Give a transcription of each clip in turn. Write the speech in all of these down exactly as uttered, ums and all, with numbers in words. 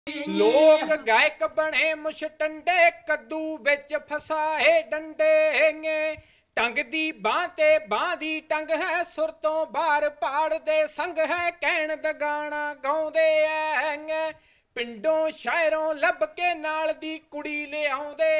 लोग गायक बने मुछ टंडे कद्दू बिच फसाए डंडे टंग दी बां ते बां दी टंग है सुर तो बाहर पहाड़ दे संग है कहण दा गाना गाउंदे ऐ पिंडों शायरों लब के नाल दी कुड़ी ले आउंदे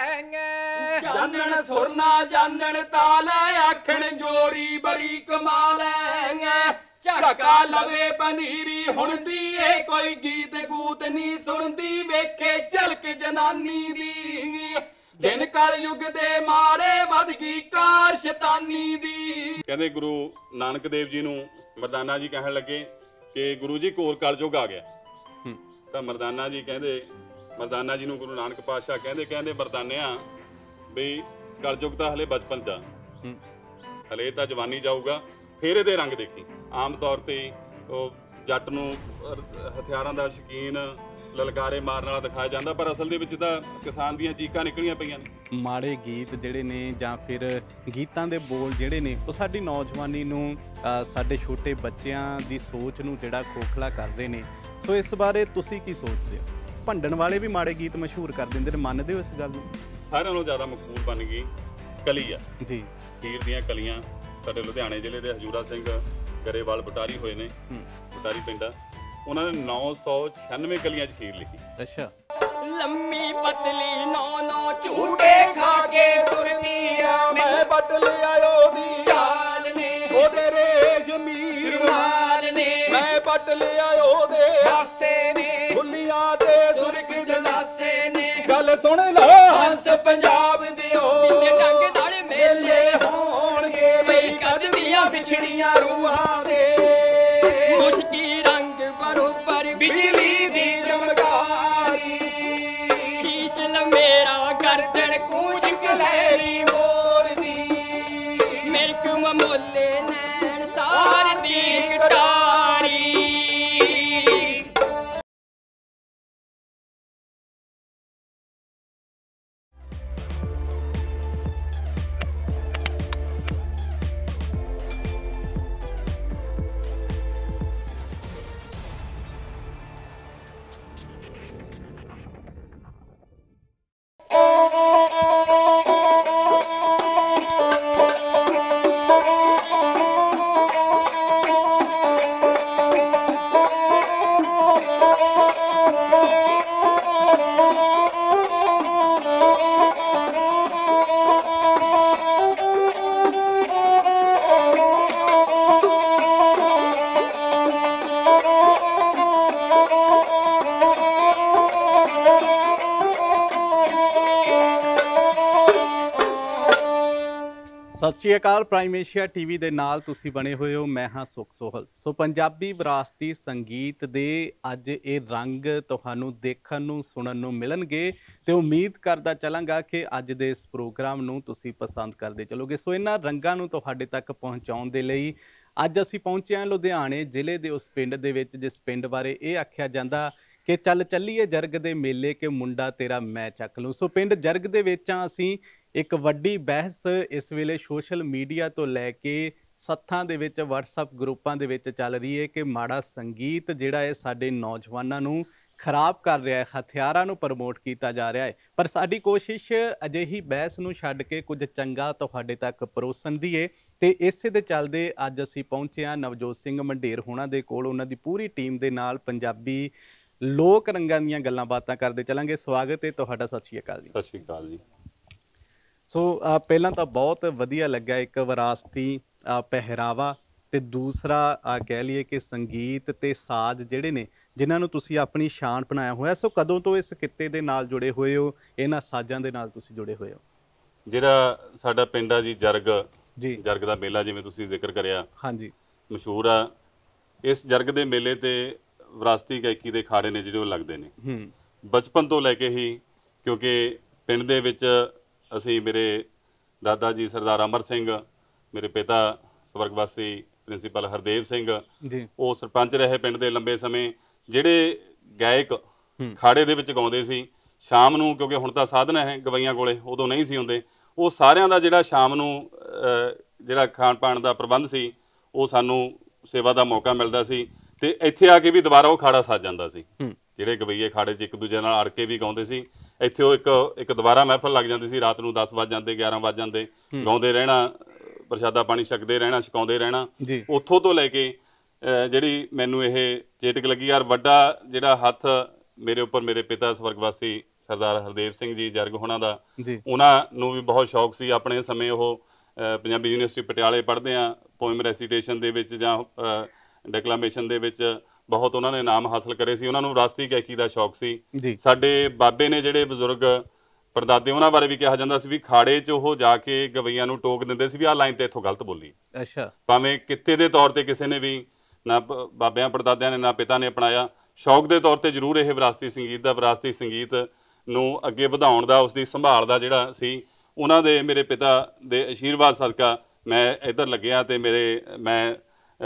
ऐ जानन सुरना जानन ताल आखण जोड़ी बड़ी कमाल है झटका लवे पनीरी हुणदी ए कोई गीत गूत नहीं सुनदी वेखे झलक जनानी दी दिन कल युग दे मारे वध गई कार शैतानी दी। कहंदे गुरु नानक देव जी नूं मरदाना जी कहण लगे कि गुरु जी घोर कलयुग आ गया तां मरदाना जी कहंदे मरदाना जी नूं गुरु नानक पातशाह कहंदे कहंदे मरदानिया बई कलयुग तां हले बचपन च हले तां जवानी जाऊगा फिर इहदे रंग देखी। आम तौर ते जट नूं हथियारां दा शकीन ललकारे मारन वाला दिखाया जाता पर असल दे विच तां किसान दीयां चीकां निकलियां पईयां ने। माड़े गीत जिहड़े ने जां फिर गीतां दे बोल जिहड़े ने वो साडी नौजवानी नूं साडे छोटे बच्चियां दी सोच नूं जिहड़ा खोखला कर रहे ने। सो इस बारे तुसीं की सोचदे हो? भंडण वाले भी माड़े गीत मशहूर कर दिंदे ने, मनदे हो इस गल नूं? सारिਆਂ नालों ज़्यादा मकबूल बन गई कली आ जी हीर दीयां कलियां। ਸਾਡੇ ਲੁਧਿਆਣੇ ਜ਼ਿਲ੍ਹੇ ਦੇ ਹਜੂਰਾ ਸਿੰਘ ਗਰੇਵਾਲ ਬਟਾਰੀ ਹੋਏ ਨੇ ਬਟਾਰੀ ਪਿੰਡਾ ਉਹਨਾਂ ਨੇ ਨੌ ਸੌ ਛਿਆਨਵੇਂ ਕਲੀਆਂ 'ਚ ਹੀਰ ਲਿਖੀ। ਅੱਛਾ ਲੰਮੀ ਪਤਲੀ ਨੌ ਨੌ ਝੂਟੇ ਖਾ ਕੇ ਤੁਰਦੀ ਆ ਮੈਂ ਵੱਟ ਲਿਆਇਓ ਦੀ ਚਾਲ ਨੇ ਉਹਦੇ ਰੇਸ਼ਮੀ ਰੁਮਾਲ ਨੇ ਮੈਂ ਵੱਟ ਲਿਆਇਓ ਦੇ ਹਾਸੇ ਨੇ ਫੁੱਲੀਆਂ ਤੇ ਸੁਰਖ ਜਲਾਸੇ ਨੇ ਗੱਲ ਸੁਣ ਲਓ ਹੰਸ ਪੰਜਾਬ ਦਿਓ ਕਿਸੇ ਢੰਗ ਨਾਲ ਮੇਲੇ ਹੋਣਗੇ ਬਈ ਕਦ ਦੀਆਂ ਵਿਛੜੀਆਂ ਰੂਹਾਂ ਦੇ ਮੁਸ਼ਕੀ ਰੰਗ ਬਰੋਬਰ ਬਿਜਲੀ ਦੀ ਚਮਕਾਰੀ ਸ਼ੀਸ਼ ਲਮੇਰਾ ਗਰਦਨ ਕੂੰਜ ਕਲੈਰੀ ਮੋਰ ਦੀ ਮਿਲਕ ਮਮੋਲੇ ਨੈਣ ਸਾਰ ਦੀ ਕਟਾਰੀ। सत श्री अकाल। प्राइम एशिया टीवी ਦੇ ਨਾਲ ਤੁਸੀਂ ਬਣੇ ਹੋਏ ਹੋ। ਮੈਂ ਹਾਂ ਸੁਖ ਸੋਹਲ। ਸੋ ਪੰਜਾਬੀ ਵਿਰਾਸਤੀ ਸੰਗੀਤ ਦੇ ਅੱਜ ਇਹ ਰੰਗ ਤੁਹਾਨੂੰ ਦੇਖਣ ਨੂੰ ਸੁਣਨ ਨੂੰ ਮਿਲਣਗੇ ਤੇ ਉਮੀਦ ਕਰਦਾ ਚਲਾਂਗਾ ਕਿ ਅੱਜ ਦੇ ਇਸ ਪ੍ਰੋਗਰਾਮ ਨੂੰ ਤੁਸੀਂ ਪਸੰਦ ਕਰਦੇ ਚਲੋਗੇ। ਸੋ ਇਹਨਾਂ ਰੰਗਾਂ ਨੂੰ ਤੁਹਾਡੇ ਤੱਕ ਪਹੁੰਚਾਉਣ ਦੇ ਲਈ ਅੱਜ ਅਸੀਂ ਪਹੁੰਚੇ ਹਾਂ ਲੁਧਿਆਣੇ ਜ਼ਿਲ੍ਹੇ ਦੇ ਉਸ ਪਿੰਡ ਦੇ ਵਿੱਚ ਜਿਸ ਪਿੰਡ ਬਾਰੇ ਇਹ ਆਖਿਆ ਜਾਂਦਾ ਕਿ ਚੱਲ ਚੱਲੀਏ ਜਰਗ ਦੇ ਮੇਲੇ ਕਿ ਮੁੰਡਾ ਤੇਰਾ ਮੈਂ ਚੱਕ ਲੂੰ। ਸੋ ਪਿੰਡ ਜਰਗ ਦੇ ਵਿੱਚ ਅਸੀਂ ਇੱਕ ਵੱਡੀ ਬਹਿਸ ਇਸ ਵੇਲੇ ਸੋਸ਼ਲ ਮੀਡੀਆ ਤੋਂ ਲੈ ਕੇ ਸੱਥਾਂ ਦੇ ਵਿੱਚ ਵਟਸਐਪ ਗਰੁੱਪਾਂ ਦੇ ਵਿੱਚ ਚੱਲ ਰਹੀ ਹੈ ਕਿ ਮਾੜਾ ਸੰਗੀਤ ਜਿਹੜਾ ਹੈ ਸਾਡੇ ਨੌਜਵਾਨਾਂ ਨੂੰ ਖਰਾਬ ਕਰ ਰਿਹਾ ਹੈ, ਹਥਿਆਰਾਂ ਨੂੰ ਪ੍ਰਮੋਟ ਕੀਤਾ ਜਾ ਰਿਹਾ ਹੈ। ਪਰ ਸਾਡੀ ਕੋਸ਼ਿਸ਼ ਅਜਿਹੀ ਬਹਿਸ ਨੂੰ ਛੱਡ ਕੇ ਕੁਝ ਚੰਗਾ ਤੁਹਾਡੇ ਤੱਕ ਪਰੋਸਣ ਦੀ ਹੈ ਤੇ ਇਸੇ ਦੇ ਚੱਲਦੇ ਅੱਜ ਅਸੀਂ ਪਹੁੰਚੇ ਹਾਂ ਨਵਜੋਤ ਸਿੰਘ ਮੰਡੇਰ ਹੋਣਾ ਦੇ ਕੋਲ। ਉਹਨਾਂ ਦੀ ਪੂਰੀ ਟੀਮ ਦੇ ਨਾਲ ਪੰਜਾਬੀ ਲੋਕ ਰੰਗਾਂ ਦੀਆਂ ਗੱਲਾਂ ਬਾਤਾਂ ਕਰਦੇ ਚੱਲਾਂਗੇ। ਸਵਾਗਤ ਹੈ ਤੁਹਾਡਾ। ਸਤਿ ਸ਼੍ਰੀ ਅਕਾਲ ਜੀ। ਸਤਿ ਸ਼੍ਰੀ ਅਕਾਲ ਜੀ। ਸੋ ਪਹਿਲਾਂ ਤਾਂ ਬਹੁਤ ਵਧੀਆ ਲੱਗਾ ਇੱਕ ਵਿਰਾਸਤੀ ਪਹਿਰਾਵਾ ਤੇ ਦੂਸਰਾ ਕਹਿ ਲਈਏ ਕਿ ਸੰਗੀਤ ਤੇ ਸਾਜ਼ ਜਿਹੜੇ ਨੇ ਜਿਨ੍ਹਾਂ ਨੂੰ ਤੁਸੀਂ ਆਪਣੀ ਸ਼ਾਨ ਬਣਾਇਆ ਹੋਇਆ। ਸੋ ਕਦੋਂ ਤੋਂ ਇਸ ਕਿੱਤੇ ਦੇ ਨਾਲ ਜੁੜੇ ਹੋਏ ਹੋ, ਇਹਨਾਂ ਸਾਜ਼ਾਂ ਦੇ ਨਾਲ ਤੁਸੀਂ ਜੁੜੇ ਹੋਏ ਹੋ? ਜਿਹੜਾ ਸਾਡਾ ਪਿੰਡ ਆ ਜੀ ਜਰਗ ਜੀ, ਜਰਗ ਦਾ ਮੇਲਾ ਜਿਵੇਂ ਤੁਸੀਂ ਜ਼ਿਕਰ ਕਰਿਆ ਹਾਂਜੀ ਮਸ਼ਹੂਰ ਆ। ਇਸ ਜਰਗ ਦੇ ਮੇਲੇ ਤੇ ਵਿਰਾਸਤੀ ਗਾਇਕੀ ਦੇ ਅਖਾੜੇ ਨੇ ਜਿਹੜੇ ਉਹ ਲੱਗਦੇ ਨੇ ਹੂੰ ਬਚਪਨ ਤੋਂ ਲੈ ਕੇ ਹੀ, ਕਿਉਂਕਿ ਪਿੰਡ ਦੇ ਵਿੱਚ ਅਸੀਂ ਮੇਰੇ ਦਾਦਾ ਜੀ ਸਰਦਾਰ ਅਮਰ ਸਿੰਘ, ਮੇਰੇ ਪਿਤਾ ਸਵਰਗਵਾਸੀ ਪ੍ਰਿੰਸੀਪਲ ਹਰਦੇਵ ਸਿੰਘ ਜੀ, ਉਹ ਸਰਪੰਚ ਰਹੇ ਪਿੰਡ ਦੇ ਲੰਬੇ ਸਮੇਂ, ਜਿਹੜੇ ਗਾਇਕ ਖਾੜੇ ਦੇ ਵਿੱਚ ਗਾਉਂਦੇ ਸੀ ਸ਼ਾਮ ਨੂੰ, ਕਿਉਂਕਿ ਹੁਣ ਤਾਂ ਸਾਧਨ ਹੈ ਗਵਾਈਆਂ ਕੋਲੇ, ਉਦੋਂ ਨਹੀਂ ਸੀ ਹੁੰਦੇ। ਉਹ ਸਾਰਿਆਂ ਦਾ ਜਿਹੜਾ ਸ਼ਾਮ ਨੂੰ ਜਿਹੜਾ ਖਾਣ ਪਾਣ ਦਾ ਪ੍ਰਬੰਧ ਸੀ ਉਹ ਸਾਨੂੰ ਸੇਵਾ ਦਾ ਮੌਕਾ ਮਿਲਦਾ ਸੀ ਤੇ ਇੱਥੇ ਆ ਕੇ ਵੀ ਦੁਬਾਰਾ ਉਹ ਖਾੜਾ ਸੱਜ ਜਾਂਦਾ ਸੀ। ਜਿਹੜੇ ਗਵਈਏ ਖਾੜੇ 'ਚ ਇੱਕ ਦੂਜੇ ਨਾਲ ਅੜ ਕੇ ਵੀ ਗਾਉਂਦੇ ਸੀ। ਇੱਥੇ ਉਹ ਇੱਕ ਇੱਕ ਦੁਬਾਰਾ ਮਹਿਫਲ ਲੱਗ ਜਾਂਦੀ ਸੀ, ਰਾਤ ਨੂੰ ਦਸ ਵੱਜ ਜਾਂਦੇ, ਗਿਆਰਾਂ ਵੱਜ ਜਾਂਦੇ, ਗਾਉਂਦੇ ਰਹਿਣਾ, ਪ੍ਰਸ਼ਾਦਾ ਪਾਣੀ ਛਕਦੇ ਰਹਿਣਾ, ਛਕਾਉਂਦੇ ਰਹਿਣਾ। ਉੱਥੋਂ ਤੋਂ ਲੈ ਕੇ ਜਿਹੜੀ ਮੈਨੂੰ ਇਹ ਚੇਟਕ ਲੱਗੀ ਯਾਰ, ਵੱਡਾ ਜਿਹੜਾ ਹੱਥ ਮੇਰੇ ਉੱਪਰ ਮੇਰੇ ਪਿਤਾ ਸਵਰਗਵਾਸੀ ਸਰਦਾਰ ਹਰਦੇਵ ਸਿੰਘ ਜੀ ਜਰਗ ਹੋਣਾ ਦਾ, ਉਹਨਾਂ ਨੂੰ ਵੀ ਬਹੁਤ ਸ਼ੌਕ ਸੀ। ਆਪਣੇ ਸਮੇਂ ਉਹ ਪੰਜਾਬੀ ਯੂਨੀਵਰਸਿਟੀ ਪਟਿਆਲੇ ਪੜ੍ਹਦੇ ਆ, ਪੋਇਮ ਰੈਸੀਟੇਸ਼ਨ ਦੇ ਵਿੱਚ ਜਾਂ ਡਿਕਲਾਮੇਸ਼ਨ ਦੇ ਵਿੱਚ ਬਹੁਤ ਉਹਨਾਂ ਨੇ ਨਾਮ ਹਾਸਲ ਕਰੇ ਸੀ। ਉਹਨਾਂ ਨੂੰ ਵਿਰਾਸਤੀ ਗਾਇਕੀ ਦਾ ਸ਼ੌਕ ਸੀ। ਸਾਡੇ ਬਾਬੇ ਨੇ ਜਿਹੜੇ ਬਜ਼ੁਰਗ ਪਰਦਾਦੇ, ਉਹਨਾਂ ਬਾਰੇ ਵੀ ਕਿਹਾ ਜਾਂਦਾ ਸੀ ਵੀ ਖਾੜੇ 'ਚ ਉਹ ਜਾ ਕੇ ਗਵਈਆਂ ਨੂੰ ਟੋਕ ਦਿੰਦੇ ਸੀ ਵੀ ਆਹ ਲਾਈਨ ਤੇ ਇੱਥੋਂ ਗਲਤ ਬੋਲੀ। ਅੱਛਾ, ਭਾਵੇਂ ਕਿੱਤੇ ਦੇ ਤੌਰ ਤੇ ਕਿਸੇ ਨੇ ਵੀ ਨਾ ਬਾਬਿਆਂ ਪੜਦਾਦਿਆਂ ਨੇ ਨਾ ਪਿਤਾ ਨੇ ਅਪਣਾਇਆ, ਸ਼ੌਕ ਦੇ ਤੌਰ ਤੇ ਜ਼ਰੂਰ ਇਹ ਵਿਰਾਸਤੀ ਸੰਗੀਤ ਦਾ ਵਿਰਾਸਤੀ ਸੰਗੀਤ ਨੂੰ ਅੱਗੇ ਵਧਾਉਣ ਦਾ, ਉਸਦੀ ਸੰਭਾਲ ਦਾ ਜਿਹੜਾ ਸੀ, ਉਹਨਾਂ ਦੇ ਮੇਰੇ ਪਿਤਾ ਦੇ ਆਸ਼ੀਰਵਾਦ ਸਦਕਾ ਮੈਂ ਇੱਧਰ ਲੱਗਿਆ। ਤੇ ਮੇਰੇ ਮੈਂ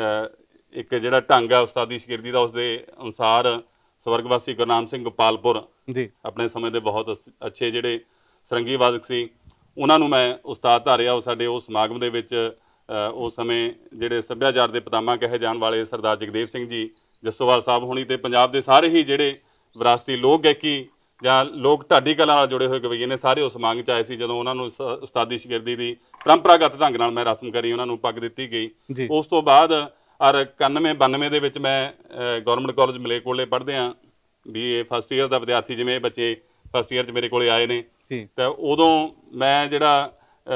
ਇੱਕ ਜਿਹੜਾ ਢੰਗ ਆ ਉਸਤਾਦੀ ਸ਼ਾਗਿਰਦੀ ਦਾ, ਉਸਦੇ ਅਨੁਸਾਰ ਸਵਰਗਵਾਸੀ ਗੁਰਨਾਮ ਸਿੰਘ ਗੋਪਾਲਪੁਰ ਜੀ ਆਪਣੇ ਸਮੇਂ ਦੇ ਬਹੁਤ ਅੱਛੇ ਜਿਹੜੇ ਸਰੰਗੀ ਵਾਦਕ ਸੀ, ਉਹਨਾਂ ਨੂੰ ਮੈਂ ਉਸਤਾਦ ਧਾਰਿਆ। ਉਹ ਸਾਡੇ ਉਹ ਸਮਾਗਮ ਦੇ ਵਿੱਚ ਉਸ ਸਮੇਂ ਜਿਹੜੇ ਸੱਭਿਆਚਾਰ ਦੇ ਪਿਤਾਮਾ ਕਹੇ ਜਾਣ ਵਾਲੇ ਸਰਦਾਰ ਜਗਦੇਵ ਸਿੰਘ ਜੀ ਜੱਸੋਵਾਲ ਸਾਹਿਬ ਹੋਣੀ ਤੇ ਪੰਜਾਬ ਦੇ ਸਾਰੇ ਹੀ ਜਿਹੜੇ ਵਿਰਾਸਤੀ ਲੋਕ ਗਾਇਕੀ ਜਾਂ ਲੋਕ ਢਾਡੀ ਕਲਾ ਨਾਲ ਜੁੜੇ ਹੋਏ ਗਵਈਏ ਨੇ, ਸਾਰੇ ਉਸ ਸਮਾਗਮ 'ਚ ਆਏ ਸੀ। ਜਦੋਂ ਉਹਨਾਂ ਨੂੰ ਉਸਤਾਦੀ ਸ਼ਾਗਿਰਦੀ ਦੀ ਪਰੰਪਰਾਗਤ ਢੰਗ ਨਾਲ ਮੈਂ ਰਸਮ ਕਰੀ, ਉਹਨਾਂ ਨੂੰ ਪੱਗ ਦਿੱਤੀ ਗਈ। ਉਸ ਤੋਂ ਬਾਅਦ ਔਰ ਇਕਾਨਵੇਂ ਬਾਨਵੇਂ ਦੇ ਵਿੱਚ ਮੈਂ ਗੌਰਮੈਂਟ ਕਾਲਜ ਮਲੇਰਕੋਟਲੇ ਪੜ੍ਹਦੇ ਹਾਂ, ਬੀ ਏ ਫਸਟ ਈਅਰ ਦਾ ਵਿਦਿਆਰਥੀ, ਜਿਵੇਂ ਇਹ ਬੱਚੇ ਫਸਟ ਈਅਰ 'ਚ ਮੇਰੇ ਕੋਲੇ ਆਏ ਨੇ, ਤਾਂ ਉਦੋਂ ਮੈਂ ਜਿਹੜਾ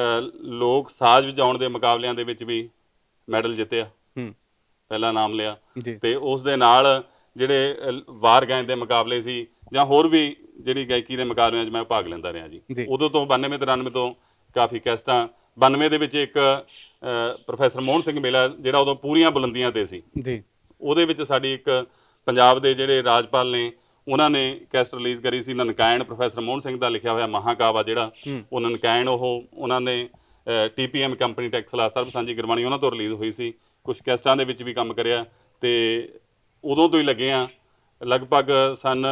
ਲੋਕ ਸਾਜ਼ ਵਜਾਉਣ ਦੇ ਮੁਕਾਬਲਿਆਂ ਦੇ ਵਿੱਚ ਵੀ ਮੈਡਲ ਜਿੱਤਿਆ, ਪਹਿਲਾ ਨਾਮ ਲਿਆ। ਤੇ ਉਸ ਦੇ ਨਾਲ ਜਿਹੜੇ ਵਾਰ ਗਾਇਨ ਦੇ ਮੁਕਾਬਲੇ ਸੀ ਜਾਂ ਹੋਰ ਵੀ ਜਿਹੜੀ ਗਾਇਕੀ ਦੇ ਮੁਕਾਬਲਿਆਂ 'ਚ ਮੈਂ ਭਾਗ ਲੈਂਦਾ ਰਿਹਾ ਜੀ। ਉਦੋਂ ਤੋਂ ਬਾਨਵੇਂ ਤਰਾਨਵੇਂ ਤੋਂ ਕਾਫੀ ਕੈਸਟਾਂ, ਬਾਨਵੇਂ ਦੇ ਵਿੱਚ ਇੱਕ ਪ੍ਰੋਫੈਸਰ ਮੋਹਨ ਸਿੰਘ ਮੇਲਾ ਜਿਹੜਾ ਉਦੋਂ ਪੂਰੀਆਂ ਬੁਲੰਦੀਆਂ ਤੇ ਸੀ ਜੀ, ਉਹਦੇ ਵਿੱਚ ਸਾਡੀ ਇੱਕ ਪੰਜਾਬ ਦੇ ਜਿਹੜੇ ਰਾਜਪਾਲ ਨੇ, ਉਹਨਾਂ ਨੇ ਕੈਸਟ ਰਿਲੀਜ਼ ਕਰੀ ਸੀ ਨਨਕਾਇਣ, ਪ੍ਰੋਫੈਸਰ ਮੋਹਨ ਸਿੰਘ ਦਾ ਲਿਖਿਆ ਹੋਇਆ ਮਹਾਕਾਵ ਜਿਹੜਾ, ਉਹ ਨਨਕਾਇਣ ਉਹ ਉਹਨਾਂ ਨੇ T P M company Taxila Sarab Sanjhi Gurbani ਉਹਨਾਂ ਤੋਂ ਰਿਲੀਜ਼ ਹੋਈ ਸੀ। ਕੁਛ ਕੈਸਟਾਂ ਦੇ ਵਿੱਚ ਵੀ ਕੰਮ ਕਰਿਆ ਤੇ ਉਦੋਂ ਤੋਂ ਹੀ ਲੱਗੇ ਆ। ਲਗਭਗ ਸੰਨ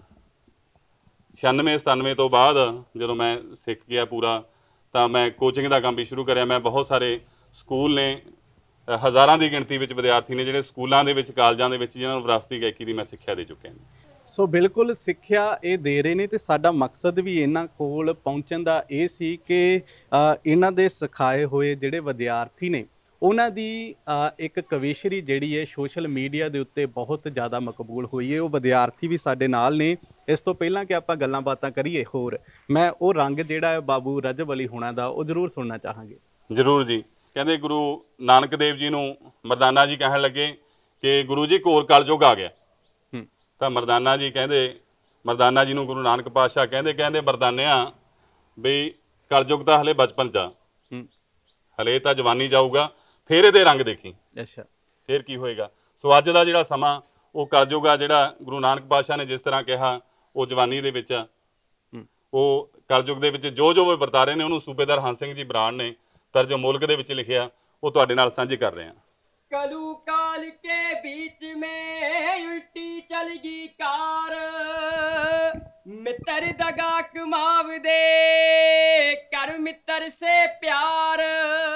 ਛਿਆਨਵੇਂ ਸਤਾਨਵੇਂ ਤੋਂ ਬਾਅਦ ਜਦੋਂ ਮੈਂ ਸਿੱਖ ਗਿਆ ਪੂਰਾ, ਤਾਂ ਮੈਂ ਕੋਚਿੰਗ ਦਾ ਕੰਮ ਵੀ ਸ਼ੁਰੂ ਕਰਿਆ। ਮੈਂ ਬਹੁਤ ਸਾਰੇ ਸਕੂਲ ਨੇ, ਹਜ਼ਾਰਾਂ ਦੀ ਗਿਣਤੀ ਵਿੱਚ ਵਿਦਿਆਰਥੀ ਨੇ ਜਿਹੜੇ ਸਕੂਲਾਂ ਦੇ ਵਿੱਚ, ਕਾਲਜਾਂ ਦੇ ਵਿੱਚ, ਜਿਨ੍ਹਾਂ ਨੂੰ ਵਿਰਾਸਤੀ ਗਾਇਕੀ ਦੀ ਮੈਂ ਸਿੱਖਿਆ ਦੇ ਚੁੱਕਿਆ। ਸੋ ਬਿਲਕੁਲ ਸਿੱਖਿਆ ਇਹ ਦੇ ਰਹੇ ਨੇ ਤੇ ਸਾਡਾ ਮਕਸਦ ਵੀ ਇਹਨਾਂ ਕੋਲ ਪਹੁੰਚਣ ਦਾ ਇਹ ਸੀ ਕਿ ਇਹਨਾਂ ਦੇ ਸਿਖਾਏ ਹੋਏ ਜਿਹੜੇ ਵਿਦਿਆਰਥੀ ਨੇ, ਉਹਨਾਂ ਦੀ ਇੱਕ ਕਵੀਸ਼ਰੀ ਜਿਹੜੀ ਹੈ ਸੋਸ਼ਲ ਮੀਡੀਆ ਦੇ ਉੱਤੇ ਬਹੁਤ ਜ਼ਿਆਦਾ ਮਕਬੂਲ ਹੋਈ ਹੈ। ਉਹ ਵਿਦਿਆਰਥੀ ਵੀ ਸਾਡੇ ਨਾਲ ਨੇ। ਇਸ ਤੋਂ ਪਹਿਲਾਂ ਕਿ ਆਪਾਂ ਗੱਲਾਂ ਬਾਤਾਂ ਕਰੀਏ ਹੋਰ, ਮੈਂ ਉਹ ਰੰਗ ਜਿਹੜਾ ਹੈ ਬਾਬੂ ਰਜਬ ਅਲੀ ਹੋਣਾ ਦਾ, ਉਹ ਜ਼ਰੂਰ ਸੁਣਨਾ ਚਾਹਾਂਗੇ। ਜ਼ਰੂਰ ਜੀ। ਕਹਿੰਦੇ ਗੁਰੂ ਨਾਨਕ ਦੇਵ ਜੀ ਨੂੰ ਮਰਦਾਨਾ ਜੀ ਕਹਿਣ ਲੱਗੇ ਕਿ ਗੁਰੂ ਜੀ ਘੋਰ ਕਲਯੁਗ ਆ ਗਿਆ। ਤਾਂ ਮਰਦਾਨਾ ਜੀ ਕਹਿੰਦੇ, ਮਰਦਾਨਾ ਜੀ ਨੂੰ ਗੁਰੂ ਨਾਨਕ ਪਾਤਸ਼ਾਹ ਕਹਿੰਦੇ ਕਹਿੰਦੇ ਮਰਦਾਨਿਆਂ ਬਈ ਕਲਯੁਗ ਤਾਂ ਹਲੇ ਬਚਪਨ 'ਚ ਆ, ਹਲੇ ਤਾਂ ਜਵਾਨੀ ਜਾਊਗਾ, ਫਿਰ ਇਹਦੇ ਰੰਗ ਦੇਖੀ। ਅੱਛਾ, ਫਿਰ ਕੀ ਹੋਏਗਾ। ਸੋ ਅੱਜ ਦਾ ਜਿਹੜਾ ਸਮਾਂ ਉਹ ਕਲਯੁਗ ਆ, ਜਿਹੜਾ ਗੁਰੂ ਨਾਨਕ ਪਾਤਸ਼ਾਹ ਨੇ ਜਿਸ ਤਰ੍ਹਾਂ ਕਿਹਾ ਉਹ ਜਵਾਨੀ ਦੇ ਵਿੱਚ ਆ। ਉਹ ਕਲਯੁਗ ਦੇ ਵਿੱਚ ਜੋ ਜੋ ਵਰਤਾ ਰਹੇ ਨੇ, ਉਹਨੂੰ ਸੂਬੇਦਾਰ ਹੰਸ ਸਿੰਘ ਜੀ ਬਰਾੜ ਨੇ ਤਰਜੋ ਮੁਲਕ ਦੇ ਵਿੱਚ ਲਿਖਿਆ, ਉਹ ਤੁਹਾਡੇ ਨਾਲ ਸਾਂਝੀ ਕਰ ਰਹੇ ਹਾਂ। ਕਲੂ ਕਾਲ ਕੇ बीच में उल्टी चलगी कार, मित्र दगा कमाव दे कर मित्र से प्यार।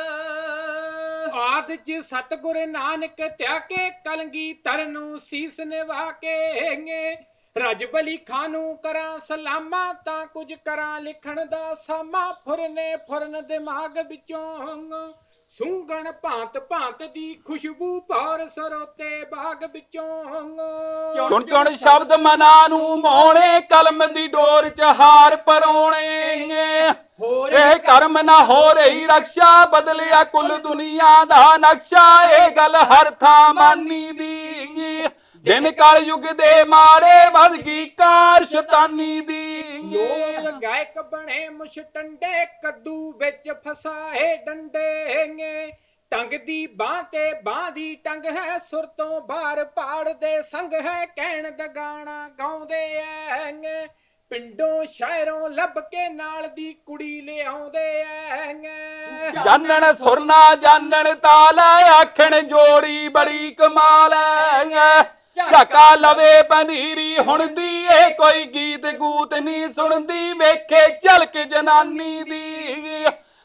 आद च सतगुर नानक त्याके कलगी तरनू सीस निभा के रजब अली खानू करा सलामा ता कुछ करा लिखण दा सामा। फुरने फुरन दिमाग विचों सूंघण भांत भांत दी खुशबू भौर सरोते बाग विचों। चुन चुन शब्द मना नू मोणे कलम दी डोर च हार परोणे। ਇਹ ਕਰਮ ਨਾ ਹੋ ਰਹੀ ਰਕਸ਼ਾ, ਬਦਲਿਆ ਕੁੱਲ ਦੁਨੀਆ ਦਾ ਨਕਸ਼ਾ। ਇਹ ਗੱਲ ਹਰ ਥਾਂ ਮਾਨੀ ਦੀ, ਦਿਨ ਕਲ ਯੁਗ ਦੇ ਮਾਰੇ ਵੱਧ ਗਈ ਕਾਰ ਸ਼ੈਤਾਨੀ ਦੀ। ਲੋਕ ਗਾਇਕ ਬਣੇ ਮੁਸ਼ਟੰਡੇ, ਕੱਦੂ ਵਿੱਚ ਫਸਾਏ ਡੰਡੇ। ਟੰਗ ਦੀ ਬਾਂਹ ਤੇ ਬਾਂਹ ਦੀ ਟੰਗ ਹੈ, ਸੁਰ ਤੋਂ ਬਾਹਰ ਪਾੜ ਦੇ ਸੰਗ ਹੈ। ਕਹਿਣ ਦਾ ਗਾਣਾ ਗਾਉਂਦੇ ਐ, ਪਿੰਡੋਂ ਸ਼ਹਿਰੋਂ ਲੱਭ ਕੇ ਨਾਲ ਦੀ ਕੁੜੀ ਲਿਆਉਂਦੇ ਐ। ਜਾਨਣ ਸੁਰਨਾ ਜਾਨਣ ਤਾਲ, ਆਖਣ ਜੋੜੀ ਬੜੀ ਕਮਾਲ ਐ। ਝਾਕਾ ਲਵੇ ਪੰਧੀਰੀ ਹੁਣਦੀ, ਏ ਕੋਈ ਗੀਤ ਗੂਤ ਨਹੀਂ ਸੁਣਦੀ। ਵੇਖੇ ਝਲਕ ਜਨਾਨੀ ਦੀ,